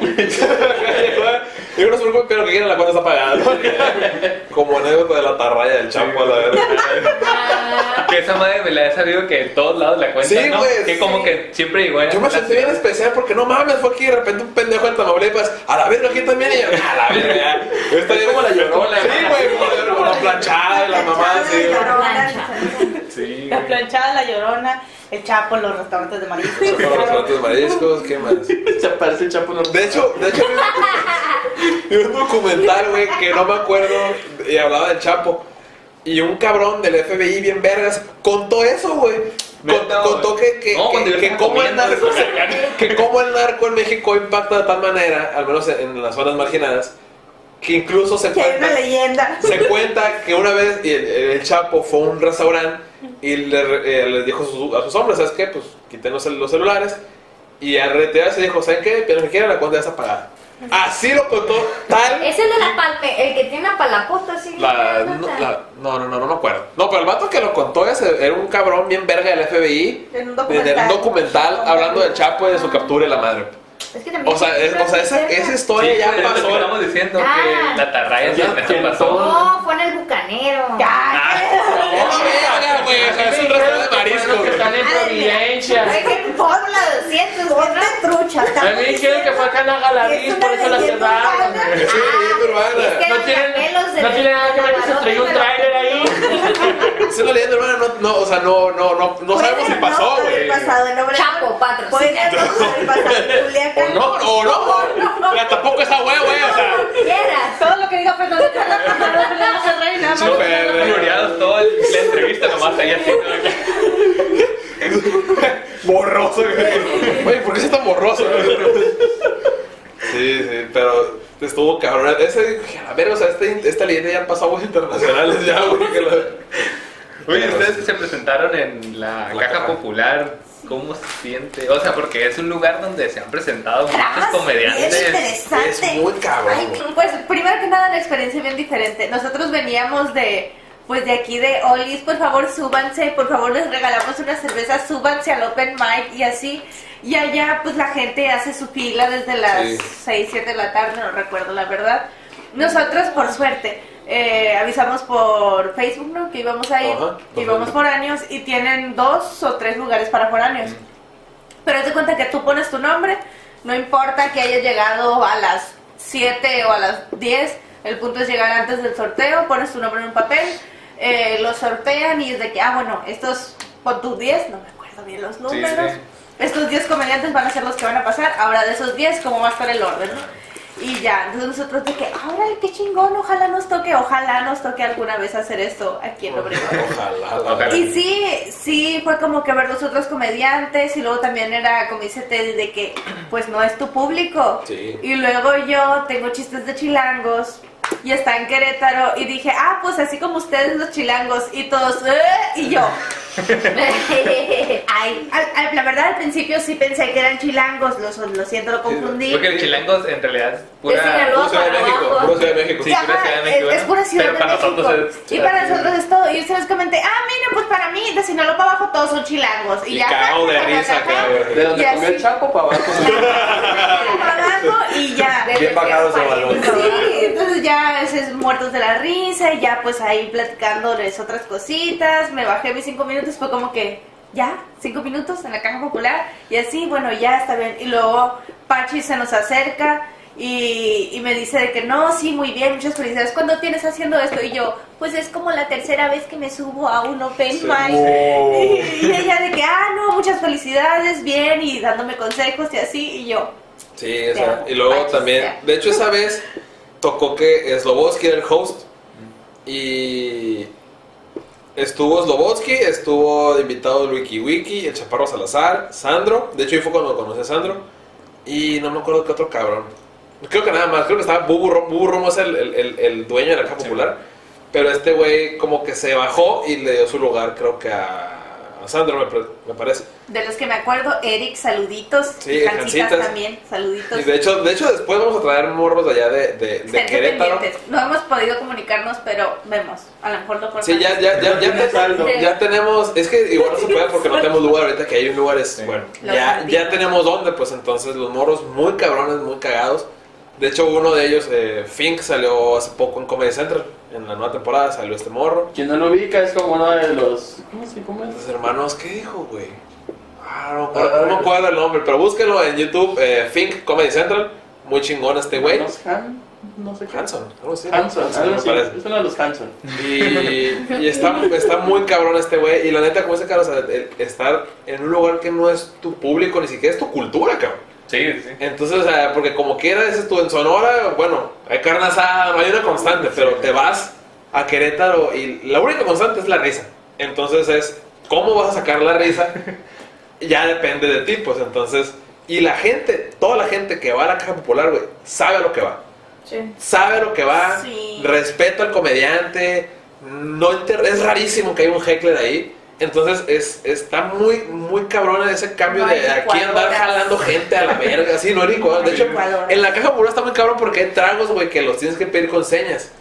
Yo no sé por qué, pero que quieren la cuenta está pagada. Como anécdota de la tarraya del Chapo, a la verdad. que esa madre me la he sabido que en todos lados la cuentan, Sí, ¿no? güey, Que sí. como que siempre igual. Yo me sentí bien especial porque no mames, fue aquí de repente un pendejo en Tamaulipas. A la verga, aquí también. Y yo, a la verga. Yo estoy Es como la Llorona. Sí, güey, como la Llorona, con la planchada y la mamá así, güey. Plancha. Sí, La güey. planchada, la llorona, el chapo, los restaurantes de mariscos. Con los restaurantes de mariscos, ¿qué más? Se parece el Chapo. No. De hecho, de hecho, vi un documental, güey, que no me acuerdo, y hablaba del Chapo. Y un cabrón del F B I bien vergas contó eso, güey. Con- Neta, contó güey. que, que, No, cuando que, yo que estaba cómo el comiendo, narco, güey. que cómo el narco en México impacta de tal manera, al menos en, en las zonas marginadas, que incluso se Que hay una cuenta, leyenda. se cuenta que una vez el, el Chapo fue a un restaurante y le, eh, les dijo a sus, a sus hombres, ¿sabes qué? Pues quiten los, los celulares. Y al retirarse dijo, ¿saben qué? Pero que quiera la cuenta ya está pagada. Así lo contó tal. Es el de la palme, el que tiene la palapota, así. La, no, la- no, no, no, no me acuerdo. No, pero el vato que lo contó ese era un cabrón bien verga del F B I. En un En documental. un documental hablando del Chapo y de su captura y la madre. Es que también. O sea, es- o sea esa, esa historia Sí, ya pues, es lo que pasó. estamos diciendo Ah. que la tarraya Ya, ya me que pasó. todo- No, fue en el bucanero. Ah, Verga, güey, o sea, es un restaurante de marisco. Que están en Providencia. Ay, que Fórmula doscientos, Ponte trucha. A mí dijeron que fue acá en la Galaviz, por eso la cerraron. Es una leyenda urbana. Es que No eran tiene, capelos de no tiene nada que ver que se traía un tráiler ahí. Es una leyenda urbana, no, no, o sea, no, no, no, no sabemos si pasó, güey. pasado en Obregón. Chapo, patrocina. Puede haber pasado en Culiacán. O no, o no. Ya tampoco esa güey, güey, o sea. Quieras. Todo lo que diga Fernando Carlos, Fernando Fernández es rey, nada más. Súper. Floreados toda la entrevista nomás ahí haciendo. Borroso, güey. Oye, ¿por qué es tan borroso? Sí, sí, pero estuvo cabrón. Ese, dije, a ver, o sea, este, esta leyenda ya han pasado aguas internacionales ya, güey. Que la... Oye, ustedes que se presentaron en la, La Caja Caja. Popular, ¿cómo se siente? O sea, porque es un lugar donde se han presentado muchos Ah, comediantes. Es interesante. Es muy cabrón, Ay, güey. pues primero que nada una experiencia bien diferente. Nosotros veníamos de, pues de aquí de Olis, por favor súbanse, por favor les regalamos una cerveza, súbanse al Open Mic y así. Y allá pues la gente hace su fila desde las Sí. seis, siete de la tarde, no recuerdo la verdad. Nosotros, por suerte, eh, avisamos por Facebook, ¿no? Que íbamos a ir, Ajá, que íbamos foráneos y tienen dos o tres lugares para foráneos. Pero haz de cuenta que tú pones tu nombre, no importa que hayas llegado a las siete o a las diez, el punto es llegar antes del sorteo, pones tu nombre en un papel, eh, lo sortean y es de que, ah, bueno, estos, pon tus diez, no me acuerdo bien los números, Sí, sí. estos diez comediantes van a ser los que van a pasar, ahora de esos diez, ¿cómo va a estar el orden, no? Y ya, entonces nosotros de que, ahora qué chingón, ojalá nos toque, ojalá nos toque alguna vez hacer esto aquí en Obregón. Ojalá, Ojalá. Y sí, sí, fue como que ver los otros comediantes y luego también era, como dice Teddy, de que pues no es tu público. Sí. Y luego yo tengo chistes de chilangos y está en Querétaro y dije, ah, pues así como ustedes los chilangos y todos, ¿eh? Y yo. Ay, al- al- la verdad al principio sí pensé que eran chilangos, lo, lo siento, lo confundí. Porque el chilangos en realidad es pura... Es Sinaloa. Puro Ciudad de para México, abajo. puro Ciudad de México. Sí, Ajá, pura Ciudad de es, México, es pura Ciudad pero de para México. nosotros es- Y para nosotros es todo. Y yo se les comenté, ah, mira, pues para mí, de Sinaloa para abajo todos son chilangos. Y, Y ya. cagado de ja, ja, ja, risa, ja, ja. cabrón. De donde Y comió así. el Chapo para abajo. Para abajo y ya. Bien bajado ese balón. Sí, entonces ya es muertos de la risa y ya pues ahí platicándoles otras cositas. Me bajé mis cinco minutos, fue como que ya, cinco minutos en la caja popular y así, bueno, ya está bien. Y luego Pachi se nos acerca y, y me dice de que no, sí, muy bien, muchas felicidades. ¿Cuándo tienes haciendo esto? Y yo, pues es como la tercera vez que me subo a un open Sí. mic. Wow. Y, y ella de que, ah, no, muchas felicidades, bien, y dándome consejos y así, y yo. Sí, o Te sea, amo. y luego Manches, también, ya. de hecho esa vez tocó que Slobodsky era el host y estuvo Slobodsky, estuvo de invitado Wiki Wiki, el Chaparro Salazar, Sandro, de hecho ahí fue cuando conocí a Sandro y no me acuerdo qué otro cabrón, creo que nada más, creo que estaba Bubu Romo, Bubu Romo es el, el, el, el dueño de la caja popular, pero este güey como que se bajó y le dio su lugar creo que a, a Sandro me, pre- me parece. De los que me acuerdo, Eric, saluditos. Sí, Jancitas Jancitas. también, saluditos. Y de hecho, de hecho después vamos a traer morros de allá de, de, de Estén Querétaro. pendientes. No hemos podido comunicarnos, pero vemos. A lo mejor lo cortamos. Sí, ya, ya, ya, ya, te- ya tenemos, es que igual no se puede porque no tenemos lugar ahorita que hay un lugar, es, bueno, Los ya, olvido. ya tenemos dónde, pues entonces los morros muy cabrones, muy cagados. De hecho uno de ellos, eh, Fink, salió hace poco en Comedy Central, en la nueva temporada salió este morro. Quien no lo ubica es como uno de los... ¿Cómo se cómo es? Los hermanos, ¿qué dijo, güey? Ah, no, me acuerdo- no me acuerdo el nombre, pero búsquenlo en YouTube, eh, Fink Comedy Central, muy chingón este güey. Los Han... No sé qué. Hanson, algo así. Hanson, algo me así. parece. Es uno de los Hanson. Y, y está, está muy cabrón este güey. Y la neta, como ese cara, o sea, el estar en un lugar que no es tu público, ni siquiera es tu cultura, cabrón. Sí, sí. Entonces, o sea, porque como quiera, dices tú en Sonora, bueno, hay carne asada, no hay una constante, pero te vas a Querétaro y la única constante es la risa. Entonces es, ¿cómo vas a sacar la risa? Ya depende de ti, pues entonces. Y la gente, toda la gente que va a la caja popular, güey, sabe a lo que va. Sí. Sabe a lo que va, Sí. respeta al comediante, no inter- es rarísimo que haya un heckler ahí. Entonces es, está muy, muy cabrón ese cambio No hay de aquí andar licuadoras. jalando gente a la verga, así, no hay licuadoras. De No hay hecho, licuadoras. en la caja popular está muy cabrón porque hay tragos, güey, que los tienes que pedir con señas.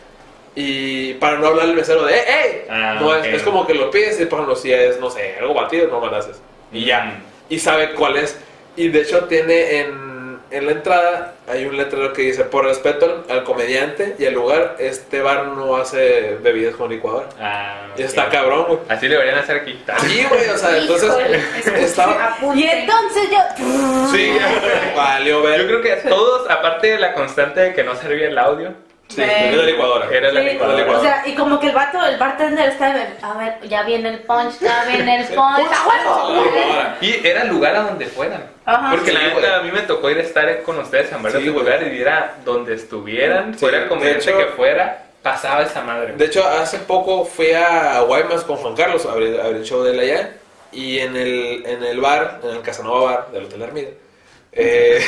Y para no hablar al mesero de, ¡eh, eh! Ah, no, ok. es, es como que lo pides y, por ejemplo, si es, no sé, algo batido, no me lo haces. Y ya. Y sabe cuál es. Y de hecho tiene en, en la entrada, hay un letrero que dice, por respeto al, al comediante y al lugar, este bar no hace bebidas con licuadora. Ah, Y está ok. cabrón, güey. Así deberían hacer aquí. Sí, güey, o sea, entonces Híjole. estaba... Y entonces yo. Sí, valió ver. Yo creo que todos, aparte de la constante de que no servía el audio, Sí, tenía la licuadora. era la Sí, licuadora. o sea, y como que el vato, el bartender está de, a ver, ya viene el punch, ya viene el punch, ¡a huevo! La licuadora. Y era el lugar a donde fueran. Ajá. Porque la Sí, neta, güey. a mí me tocó ir a estar con ustedes en varios Sí, güey. lugares y era donde estuvieran, Sí, fuera el de comediante hecho- que fuera, pasaba esa madre. De hecho, hace poco fui a Guaymas con Juan Carlos a abrir, a abrir el show de él allá. Y en el, en el bar, en el Casanova Bar del Hotel Armida, eh,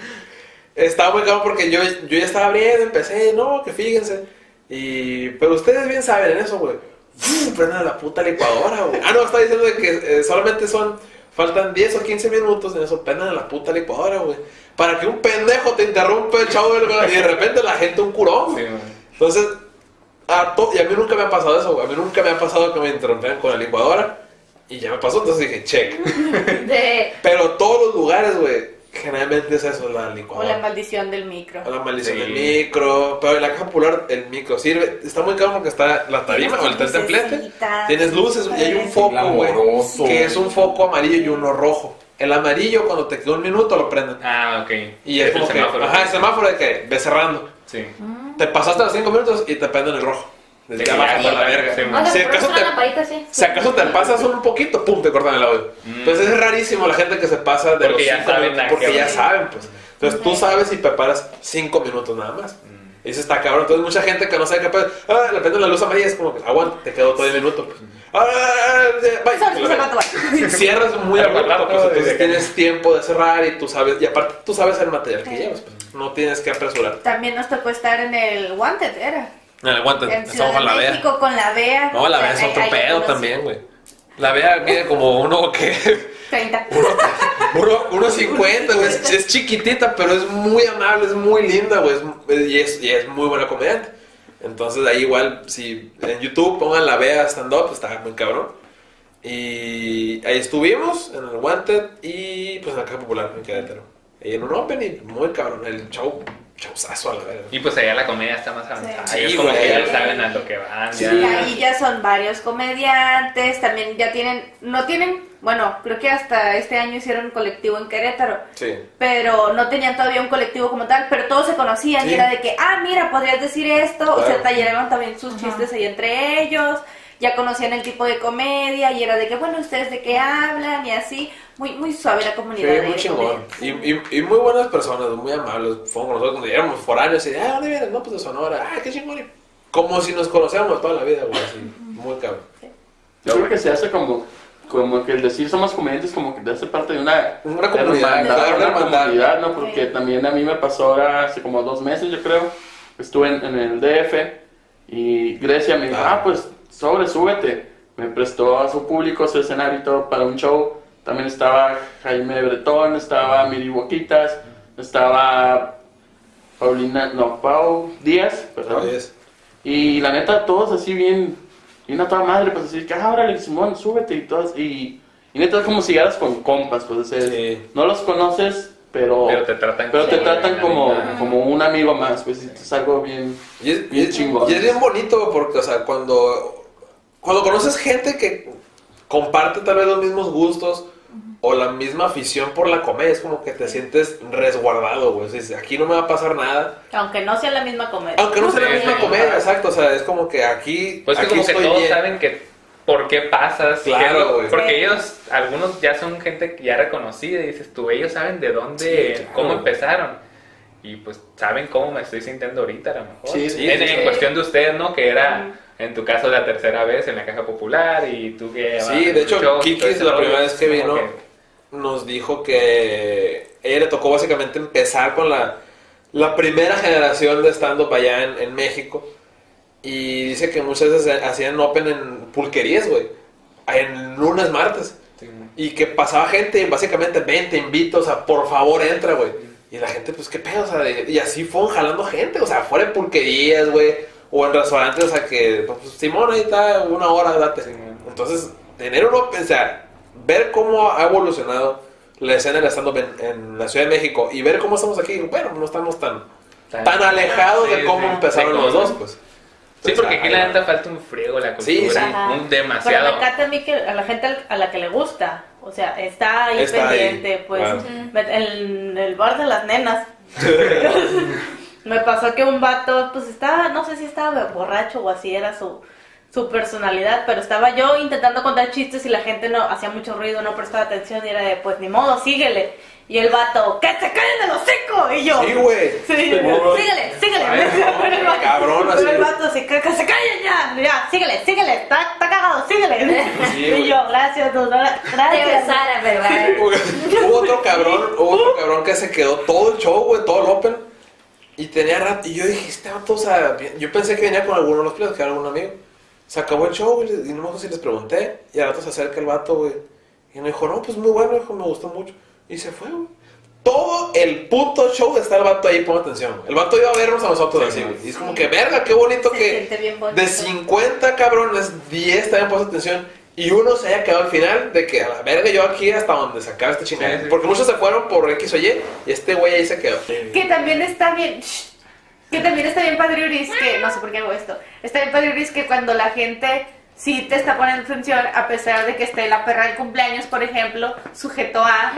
estaba muy cabrón porque yo, yo ya estaba abriendo, empecé, no, que fíjense. Y, pero ustedes bien saben en eso, güey. Uf, Prenden la puta licuadora, güey. Ah, no, está diciendo de que eh, solamente son, faltan diez o quince minutos en eso, prenden la puta licuadora, güey. Para que un pendejo te interrumpa el chavo del y de repente la gente un curón, Sí, güey. man. Entonces, a to- y a mí nunca me ha pasado eso, güey. A mí nunca me ha pasado que me interrumpieran con la licuadora. Y ya me pasó, entonces dije, check. De... Pero todos los lugares, güey, generalmente es eso, la O licuadora. la maldición del micro. O la maldición Sí. del micro. Pero en la caja popular el micro sirve. Está muy caro porque está la tarima o el templete. Lucecitas. Tienes luces y hay un foco, güey. Glamoroso. Que es un foco amarillo y uno rojo. El amarillo, cuando te queda un minuto, lo prenden. Ah, ok. Y es el como que. semáforo. Ajá, el semáforo de que ves cerrando. Sí. Te pasaste los cinco minutos y te prenden el rojo. Desde Sí, ya baja ya, para la ya, verga. sí, O sea, Si pero acaso es una te- lamparita así. Si acaso te pasas un poquito, pum, te cortan el audio. Entonces es rarísimo la gente que se pasa de Porque los ya cinco saben minutos, a porque qué ya hora. saben, pues. Entonces tú sabes y preparas cinco minutos nada más. Y eso está cabrón. Entonces mucha gente que no sabe qué pasa, ah, le prenden la luz amarilla, es como que aguanta, te quedó todo el minuto. Pues. Ah, bye. Sabes que se va a tomar. Cierras muy Al abrupto, rato, pues entonces desde que- tienes tiempo de cerrar y tú sabes, y aparte tú sabes el material que llevas, pues. No tienes que apresurar. También nos tocó estar en el Wanted, era. No, aguanta, En Ciudad de México con la B E A. No, la vea es Ahí- otro ahí pedo conocí. también, güey. La vea mide como uno que. treinta. Uno, uno cincuenta, güey. Es, es chiquitita, pero es muy amable, es muy linda, güey. es- Y es, y es muy buena comediante. Entonces, ahí igual, si en YouTube pongan la vea stand-up, está muy cabrón. Y ahí estuvimos, en el Wanted y pues en la Caja Popular, en Querétaro. Y en un opening, muy cabrón. El show, showzazo a la verga. Y pues allá la comedia está más avanzada. Sí. Ellos como Sí, que ya güey. saben a lo que van. Y Ya. ahí ya son varios comediantes, también ya tienen, no tienen, bueno, creo que hasta este año hicieron un colectivo en Querétaro, Sí. pero no tenían todavía un colectivo como tal, pero todos se conocían Sí. y era de que, ah, mira, podrías decir esto, o sea, Claro. tallereaban también sus chistes ahí entre ellos, ya conocían el tipo de comedia y era de que, bueno, ustedes de qué hablan y así, muy muy suave la Sí, comunidad de muy chingón. comedia. Y, y, y muy buenas personas, muy amables. Fueron con nosotros cuando éramos foráneos y, ah, ¿dónde vienes? No, pues de Sonora. Ah, qué chingón. Como si nos conociéramos toda la vida, güey. Así, muy cabrón. Yo creo que se hace como, como que el decir somos comediantes como que te hace parte de una, Una comunidad, hermandad, una una hermandad. comunidad, ¿no? Porque también a mí me pasó ahora hace como dos meses, yo creo. Estuve en, en el D F y Grecia me dijo, Ah. ah, pues sobre, súbete. Me prestó a su público su escenario y todo para un show. También estaba Jaime Bretón, estaba Miri Boquitas, estaba Paulina, no, Pau Díaz, perdón. Así es. Y la neta, todos así bien, bien a toda madre, pues así, que ah, órale, Simón, súbete y todas, y, y neta es como si llegaras con compas, pues, o sea, Sí. no los conoces, pero, Pero te tratan pero te como tratan una como, amistad. como un amigo más, pues, y es algo bien, Y es, y bien es- chingón. y es bien bonito porque, o sea, cuando, cuando conoces gente que comparte tal vez los mismos gustos o la misma afición por la comedia, es como que te sientes resguardado, güey. Dices, aquí no me va a pasar nada. Aunque no sea la misma comedia. Aunque no sea la Sí, misma sí, comedia, ajá. exacto. O sea, es como que aquí, Pues que aquí como que estoy todos bien. saben que por qué pasas. Claro, qué es lo- güey. Porque Sí. ellos, algunos ya son gente que ya reconocida y dices tú, ellos saben de dónde, Sí, claro. cómo empezaron. Y pues saben cómo me estoy sintiendo ahorita a lo mejor. Sí, sí, en, sí, en sí. cuestión de ustedes, ¿no? Que era, en tu caso, la tercera vez en la Caja Popular y tú que... Sí, de hecho, Kiki, la primera vez que vino, nos dijo que ella le tocó básicamente empezar con la, la primera generación de stand-up allá en, en México. Y dice que muchas veces hacían open en pulquerías, güey. En lunes, martes. Y que pasaba gente, básicamente, ven, te invito, o sea, por favor, entra, güey. Y la gente, pues, qué pedo, o sea, de- y así fueron jalando gente, o sea, fuera de pulquerías, güey, o en restaurantes, o sea, que, pues, Simón, ahí está, una hora, date. Entonces, tener un open, o sea, ver cómo ha evolucionado la escena del stand-up en, en la Ciudad de México y ver cómo estamos aquí, bueno, no estamos tan, tan alejados de Sí, cómo sí, empezaron de los cómo- dos, pues. Sí, Entonces, porque aquí ahí la va. neta falta un friego la cultura. Sí, sí. Ajá. Un Pero demasiado. me encanta a mí que a la gente al- a la que le gusta, o sea, está ahí Está ahí, pendiente, pues, claro. me- en el bar de las nenas. Me pasó que un vato, pues estaba, no sé si estaba borracho o así era su, su personalidad, pero estaba yo intentando contar chistes y la gente no hacía mucho ruido, no prestaba atención y era de, pues ni modo, síguele. Y el vato, ¡que se callen del hocico! Y yo, Sí, güey. sí, síguele, síguele. Ay, no, Pero el vato- cabrón, así. pero el vato así, que, que se callen ya, ya, síguele, síguele, está, está cagado, síguele. Sí, y güey. yo, gracias, doctora, Te gracias. besara, ¿verdad? Hubo otro cabrón, hubo otro cabrón que se quedó todo el show, güey, todo el open. Y tenía rato, y yo dije, este vato, o sea, yo pensé que venía con alguno de los players, que era algún amigo. Se acabó el show, güey, y no me acuerdo si les pregunté. Y al rato se acerca el vato, güey. Y me dijo, no, pues muy bueno, hijo, me gustó mucho. Y se fue, güey. Todo el puto show está el vato ahí, pon atención. El vato iba a vernos a nosotros así, güey. Y es como que, verga, qué bonito Se que siente bien bonito. de cincuenta cabrones, diez también puso atención. y uno se haya quedado al final de que a la verga yo aquí hasta donde se acaba este chingada. Sí, sí. Porque muchos se fueron por X o Y y este güey ahí se quedó. Que también está bien. shh, Que también está bien Padre Uris, que no sé por qué hago esto. Está bien Padre Uris que cuando la gente sí te está poniendo atención, a pesar de que esté la perra del cumpleaños, por ejemplo, sujeto a.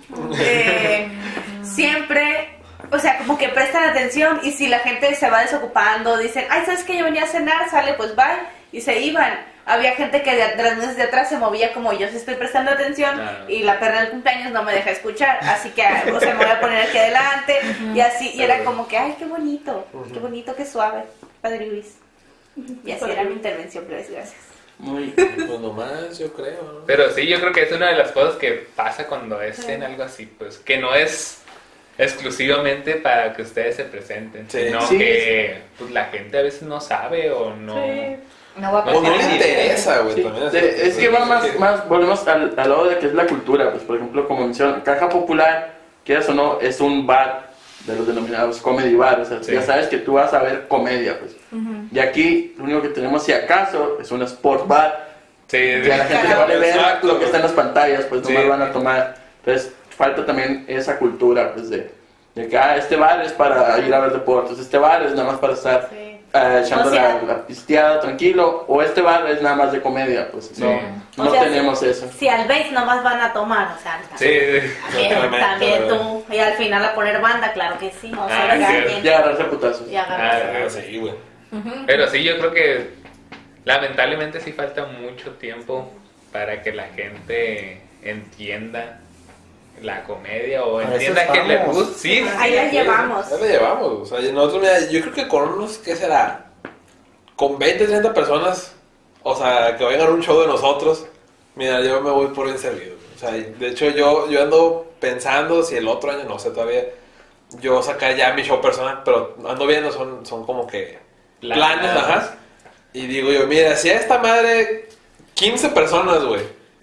eh, siempre. O sea, como que prestan atención y si la gente se va desocupando, dicen, ay, ¿sabes qué? Yo venía a cenar, sale, pues bye, y se iban. Había gente que de, de las mesas de atrás se movía como yo sí estoy prestando atención Claro. y la perra del cumpleaños no me deja escuchar, así que, o sea, me voy a poner aquí adelante y así, y era como que, ay, qué bonito, qué bonito, qué suave, Padre Luis. Y así era mi intervención, plebes, gracias. Muy. Pues nomás, yo creo, ¿no? Pero sí, yo creo que es una de las cosas que pasa cuando es en algo así, pues, que no es exclusivamente para que ustedes se presenten, Sí. sino Sí, que pues, la gente a veces no sabe o no... Sí. No va a No, O no pasar. le interesa, güey. Sí, También de- es que va más, más volvemos al, al lado de que es la cultura, pues por ejemplo, como mencionan, Caja Popular, quieras o no, es un bar de los denominados comedy bar, o sea, Sí. ya sabes que tú vas a ver comedia, pues. Y aquí, lo único que tenemos, si acaso, es un sport bar, Sí, que a la gente le vale ver Exacto. lo que está en las pantallas, pues no Sí. más van a tomar. Entonces, falta también esa cultura, pues, de, de que, ah, este bar es para ir a ver deportes, este bar es nada más para estar Sí. eh, echando O sea- la, la pisteada tranquilo, o este bar es nada más de comedia, pues, no, Sí. no O sea, tenemos eso. Si al base nomás van a tomar, o sea, sí, sí. también, Totalmente, también ¿verdad? tú, y al final a poner banda, claro que sí, o sea, Ah, regañen, Y agarrarse a putazos. y agarrarse. Ah, Ah, sí, güey. Pero sí, yo creo que lamentablemente sí falta mucho tiempo para que la gente entienda la comedia o Para entienda eso que le estamos. gusta. Sí, Ahí la llevamos. Ya la llevamos. O sea, nosotros, mira, yo creo que con unos, ¿qué será? Con veinte, treinta personas, o sea, que vengan a un show de nosotros, mira, yo me voy por bien servido. O sea, de hecho, yo, yo ando pensando si el otro año, no sé todavía, yo sacar ya mi show personal, pero ando viendo, son, son como que planes, Planes. ajá. Y digo yo, mira, si a esta madre quince personas, güey,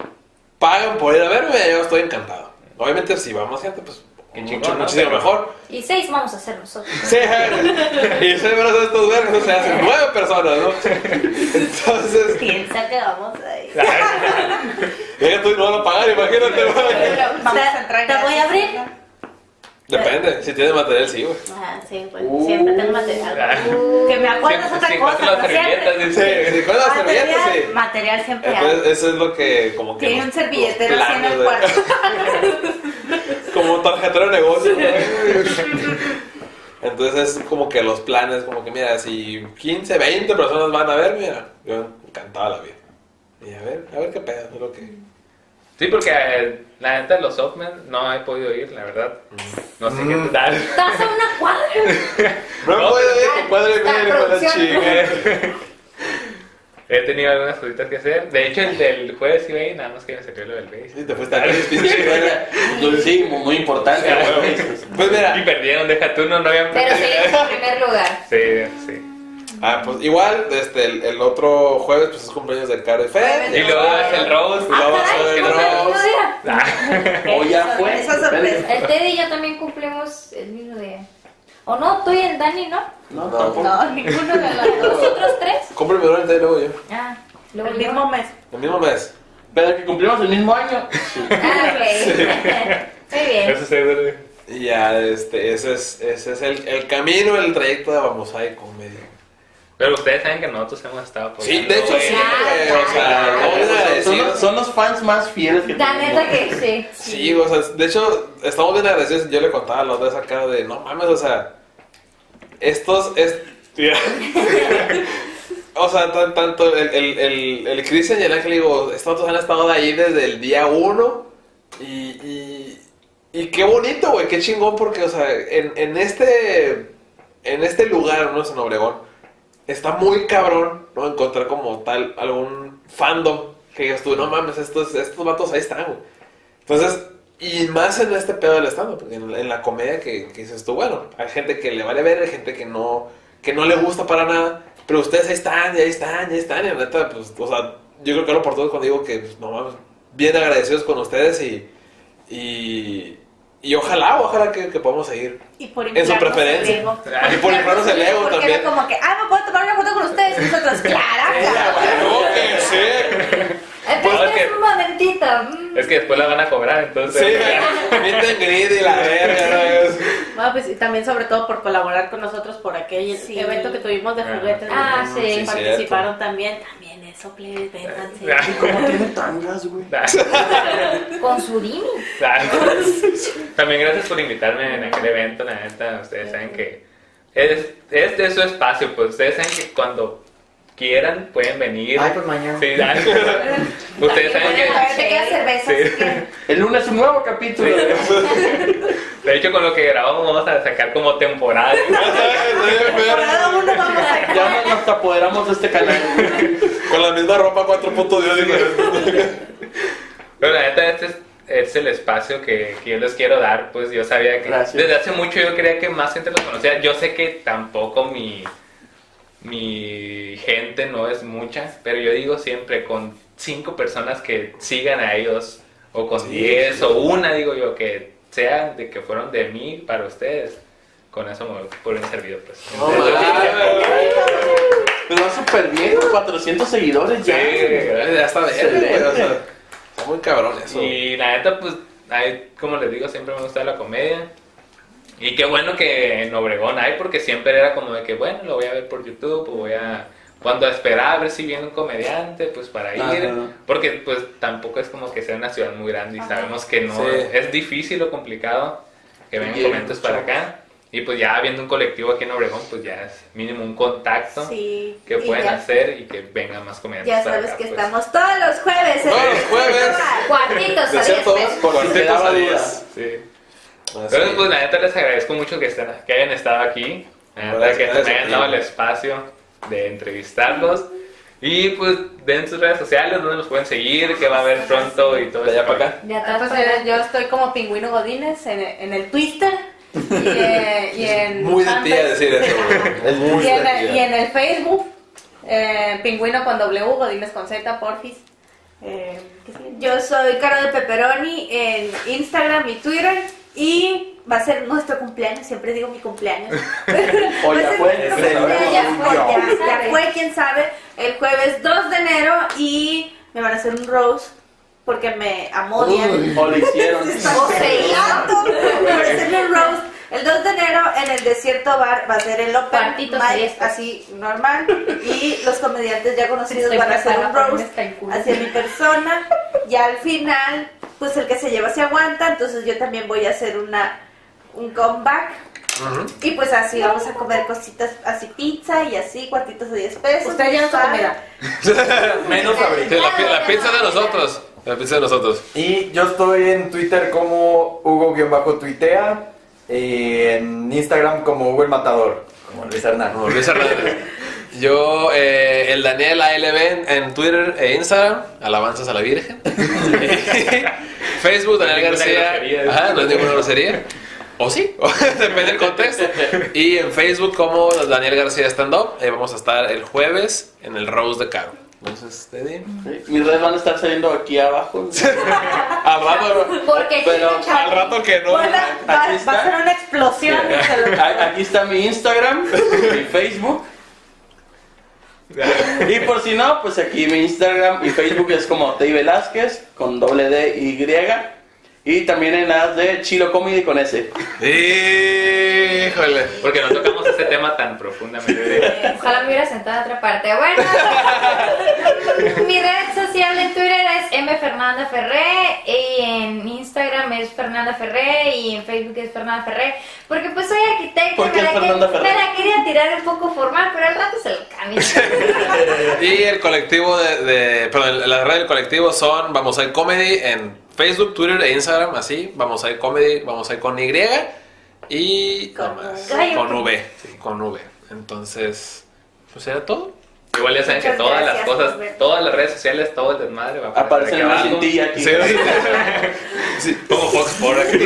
pagan por ir a verme, yo estoy encantado. Obviamente, si vamos gente, pues Qué mucho, chingón, ¿no? muchísimo Pero- mejor. Y seis vamos a hacer nosotros. Sí, y seis brazos de estos vergas, o sea, hacen nueve personas, ¿no? Entonces, Piensa que vamos ahí. ella tú no van a pagar, imagínate, güey. Vamos a entrar ¿Te voy a abrir? Depende, si tienes material, sí, güey. Ah, sí, pues Uh. siempre tengo material. Que me acuerdas Sí, otra sí, cosa, las ¿no? servilletas, Siempre. dice. Sí, sí, con las servilletas, Material, sí. material siempre hay. Entonces, eso es lo que, como que. Tiene los- un servilletero los así en el planes de- cuarto. Como tarjetero de negocio, güey. Entonces, es como que los planes, como que, mira, si quince, veinte personas van a ver, mira, yo encantado la vida. Y a ver, a ver qué pedo, es lo que. Sí, porque eh, la neta los Softmen no he podido ir, la verdad. No sé qué tal. Estás a una cuadra. No, No, puede pero- ir, compadre, La mire, con la producción. chinga. He tenido algunas cositas que hacer. De hecho, el del jueves iba a ir, nada más que me salió lo del base. Sí, te fuiste a tres, pinche verga. Entonces, sí, muy, muy importante. Sí, güey. Pues mira, Y perdieron, deja tú, no, no habían Pero sí, en primer lugar. Sí, sí. ah, pues igual, este, el, el otro jueves, pues es cumpleaños de Caro y Fer. Y luego es el Rose. Y luego Ah, es caray, el ¿cómo fue el mismo Rose. día? Ah, O ya fue. Esa sorpresa. El Teddy y yo también cumplimos el mismo día. ¿O no? Tú y el Dani, ¿no? No, No. tampoco. No, ninguno de los dos. ¿Nosotros tres? Cumple primero el día y luego yo. Ah, luego El yo. mismo mes. El mismo mes. Pero que cumplimos el mismo año. Ah, ok. Muy bien. eso seguro. Y ya, este, ese es, ese es el, el camino, el trayecto de Vamos a ir Comedia. Pero ustedes saben que nosotros hemos estado apoyando. Sí, de hecho sí, eh, güey, o sea, no voy a Son agradecidos. los, son los fans más fieles que La tenemos. neta que sí. Sí, o sea, de hecho, estamos bien agradecidos. Yo le contaba la otra vez acá de, no mames, o sea, estos, es... o sea, tan- tanto el, el, el, el Cristian y el Ángel, digo, estos otros han estado de ahí desde el día uno y, y, y qué bonito, güey, qué chingón, porque, o sea, en, en este, en este lugar, ¿no? En Obregón, está muy cabrón, ¿no? Encontrar como tal algún fandom que digas tú, no mames, estos, estos vatos ahí están, güey. Entonces, y más en este pedo del stand-up, porque en, en la comedia que, que dices tú, bueno, hay gente que le vale ver, hay gente que no, que no le gusta para nada, pero ustedes ahí están, y ahí están, y ahí están, y la neta, pues, o sea, yo creo que hablo por todos cuando digo que, pues, no mames, bien agradecidos con ustedes y, y, y ojalá, ojalá que, que podamos seguir. Y por En su inflarnos preferencia. el ego. Y por inflarnos el ego Porque también. era como que, ah, ¿me puedo tomar una foto con ustedes? Y nosotros, claro, ¡Ah, claro. huevo que sí! El No, es, Es que, un momentito. mm. es que después la van a cobrar, entonces. Sí, meet and greet y la verga, ¿sabes? Bueno, pues y también sobre todo por colaborar con nosotros por aquel Sí. evento que tuvimos de Ah. juguetes. Ah, ¿no? sí. Participaron también. También eso, plebes, vénganse. Ah. ¿Cómo tiene tangas, güey? Con surimi. También gracias por invitarme en aquel evento, la neta. Ustedes saben que es, es de su espacio, pues ustedes saben que cuando quieran pueden venir. Ay, pues mañana. Sí, dale. Ustedes saben que. A ver, te quedas cerveza. Sí. si quieren. El lunes un nuevo capítulo. De hecho, con lo que grabamos vamos a sacar como temporada. Temporada uno vamos a Ya nos, nos apoderamos de este canal. Con la misma ropa cuatro puntos diez diferentes. Pero la neta, este es, es el espacio que, que yo les quiero dar. Pues yo sabía que Gracias. desde hace mucho yo quería que más gente los conociera. Yo sé que tampoco mi, mi gente no es mucha, pero yo digo siempre con cinco personas que sigan a ellos, o con diez, o una, digo yo, que sean de que fueron de mí para ustedes. Con eso me por bien servido, pues. No, Nos va súper bien, con cuatrocientos seguidores ya. Sí, Ya está bien, güey, o sea, está muy cabrón eso. Y la neta, pues, hay, como les digo, siempre me gusta la comedia. Y qué bueno que en Obregón hay, porque siempre era como de que, bueno, lo voy a ver por YouTube, o voy a... Cuando esperaba a ver si viene un comediante, pues para ir. Ajá. Porque, pues, tampoco es como que sea una ciudad muy grande y Ajá. sabemos que no... Sí. Es difícil o complicado que vengan Bien, comediantes para acá. Y pues ya habiendo un colectivo aquí en Obregón, pues ya es mínimo un contacto Sí. que y pueden ya, hacer y que vengan más comediantes Ya para sabes acá, que pues. estamos todos los jueves. en Todos el los jueves. Cuartitos De a ser diez todos pesos. por Por si te cuartitos daba a duda. diez. Sí. Así. Pero pues la neta les agradezco mucho que, estén, que hayan estado aquí. La neta Gracias, que gracias me a hayan ti. dado el espacio de entrevistarlos. Y pues den sus redes sociales donde los pueden seguir, que va a haber pronto y todo De allá eso. para acá. De Ah, atrás pues, para eh, adelante. yo estoy como Pingüino Godínez en, en el Twitter y, eh, y en Muy de tía fanpage. decir eso, güey. Es muy y, en, de el- tía. y en el Facebook eh, Pingüino con W, Godínez con Z, porfis. Eh, ¿qué sigue? Yo soy Caro de Pepperoni en Instagram y Twitter. Y va a ser nuestro cumpleaños, siempre digo mi cumpleaños. O Va a ya ser fue, nuestro ya fue, cumpleaños, ya ya fue, fue, ya ya- ya sabe. fue, quién sabe, el jueves dos de enero y me van a hacer un roast porque me amodian. O lo hicieron. Están peleando por hacerme un roast. El dos de enero en el Desierto Bar va a ser el Open Cuartitos y diez Mic, pesos. así normal. Y los comediantes ya conocidos Estoy van a hacer un preparada para roast esta inculta. hacia mi persona. Y al final, pues el que se lleva se aguanta. Entonces yo también voy a hacer una un comeback. Ujú. Y pues así vamos a comer cositas, así pizza y así, cuartitos de diez pesos. Ustedes ya no se comida. Menos abril. Sí, la, pi- la pizza de nosotros. La pizza de nosotros. Y yo estoy en Twitter como Hugo-Tuitea. Y en Instagram como Hugo el Matador. Como Luis Hernández. Como Luis Hernández. Yo, eh, el Daniel A L B en, en Twitter e Instagram. Alabanzas a la Virgen. Facebook, Daniel No es ninguna García. grosería. Ajá, no es ninguna grosería. O sí, depende del contexto. Y en Facebook como Daniel García Stand Up. Ahí vamos a estar el jueves en el Rose de Caro. Entonces, Teddy. Sí, mis redes van a estar saliendo aquí abajo. Al rato, Porque Pero al rato que no. Bueno, va, Aquí está. va a ser una explosión. se lo- A- Aquí está mi Instagram, mi Facebook. Y por si no, pues aquí mi Instagram y Facebook es como Tei Velázquez con doble D Y. Y también en las de Chilo Comedy con S. Híjole. Porque no tocamos este tema tan profundamente. Ojalá me hubiera sentado en otra parte. Bueno, mi red social en Twitter es M Fernanda Ferré y en Instagram es Fernanda Ferré y en Facebook es Fernanda Ferré. Porque pues soy arquitecta, ¿Por qué me, la es Fernanda que- Ferré? me la quería tirar un poco formal, pero al rato se lo cambio. Y el colectivo de, de perdón, las redes del colectivo son Vamos a ir Comedy en Facebook, Twitter e Instagram, así, Vamos a ir Comedy, Vamos a ir con Y y Con no más, V. con V, sí, con V. Entonces, pues era todo. Igual ya saben que Muchas todas las gracias cosas, por ver. todas las redes sociales, todo el desmadre va a aparecer Aparece aquí en una abajo. cintilla aquí. Sí, sí. Como Fox por aquí.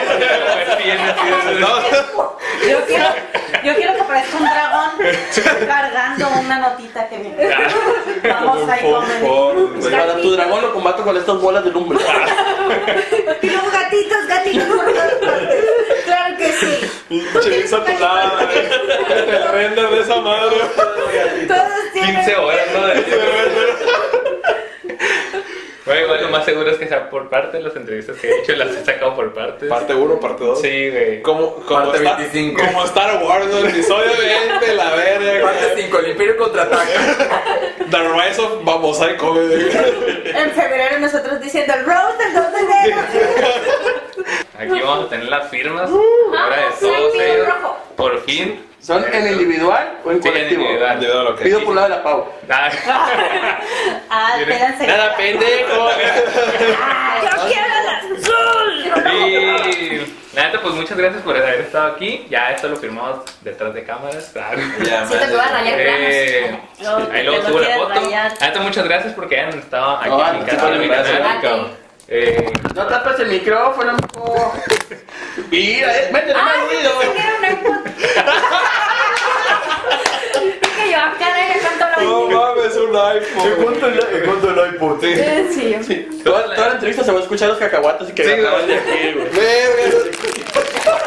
Yo quiero, yo quiero que parezca un dragón cargando una notita que viene. Vamos ahí con Pues para tu dragón lo combato con estas bolas de lumbre. Y los gatitos, gatitos por todas partes. Claro que sí. Pinche saturada, el render de esa madre. Todos tienen. quince horas, ¿no? De- Bueno, igual lo más seguro es que sea por parte de las entrevistas que he hecho, las he sacado por partes. Parte uno, parte dos. Sí, güey. Como, como, Parte Star, veinticinco. como Star Wars, ¿no? Episodio veinte, la verga. Parte cinco, el Imperio contraataca. The Rise of Babosai Comedy. En febrero nosotros diciendo el Rose del dos de enero. Aquí vamos a tener las firmas. Ahora de Vamos, todos el ellos. rojo. Por fin. ¿Son en individual o en Sí, en colectivo? individual. Yo lo que Pido por un lado de la Pau. Ah, Ah, espérense. Nada, pendejo. Yo quiero el azul. y la neta, pues muchas gracias por haber estado aquí. Ya esto lo firmamos detrás de cámaras. Claro. Ya, Siento que voy a rayar Eh, planos. ahí luego Te lo subo la quieres foto. rayar. La neta, muchas gracias porque hayan estado aquí No, en mi no, casa, en mi gracias. canal. Gracias. Eh, No tapes el micrófono, mijo. Mira, eh, métele más Ah, ruido. yo pensé que era una iPod. Que yo acá de canto No la mames, un iPhone. ¿Cuánto el, cuánto el iPod? Sí. Sí, toda, toda la entrevista se va a escuchar los cacahuates y que Sí, acaban güey. de aquí, güey. Verga.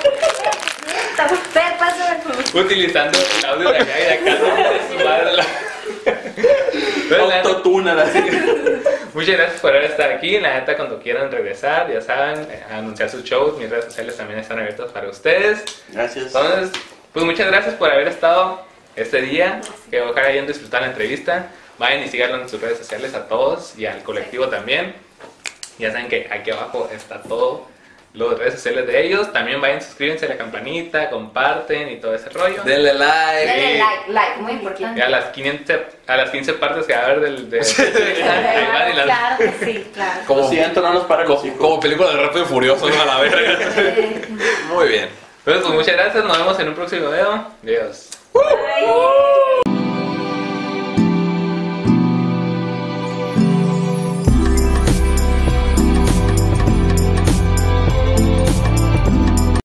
Ve, pasa. utilizando el audio de allá y de acá. ¿No? Su madre, la- Pero la neta, Autotuna, la muchas gracias por haber estado aquí. La neta, cuando quieran regresar, ya saben, eh, anunciar sus shows. Mis redes sociales también están abiertas para ustedes. Gracias. Entonces, pues muchas gracias por haber estado este día. Que ojalá hayan disfrutado la entrevista. Vayan y síganlo en sus redes sociales a todos y al colectivo también. Ya saben que aquí abajo está todo. Las redes sociales de ellos. También vayan, suscríbanse a la campanita, comparten y todo ese rollo. Denle like. Dale like, like, muy importante. Y a las quinientas, a las quince partes que va a haber del, de, ahí van y las- Claro que sí, claro. Lo Como, siento, no nos para los como, hijos. como película de Rápido y Furioso, ¿no? A la verga. Muy bien. Pues, pues muchas gracias, nos vemos en un próximo video. Adiós. Ay.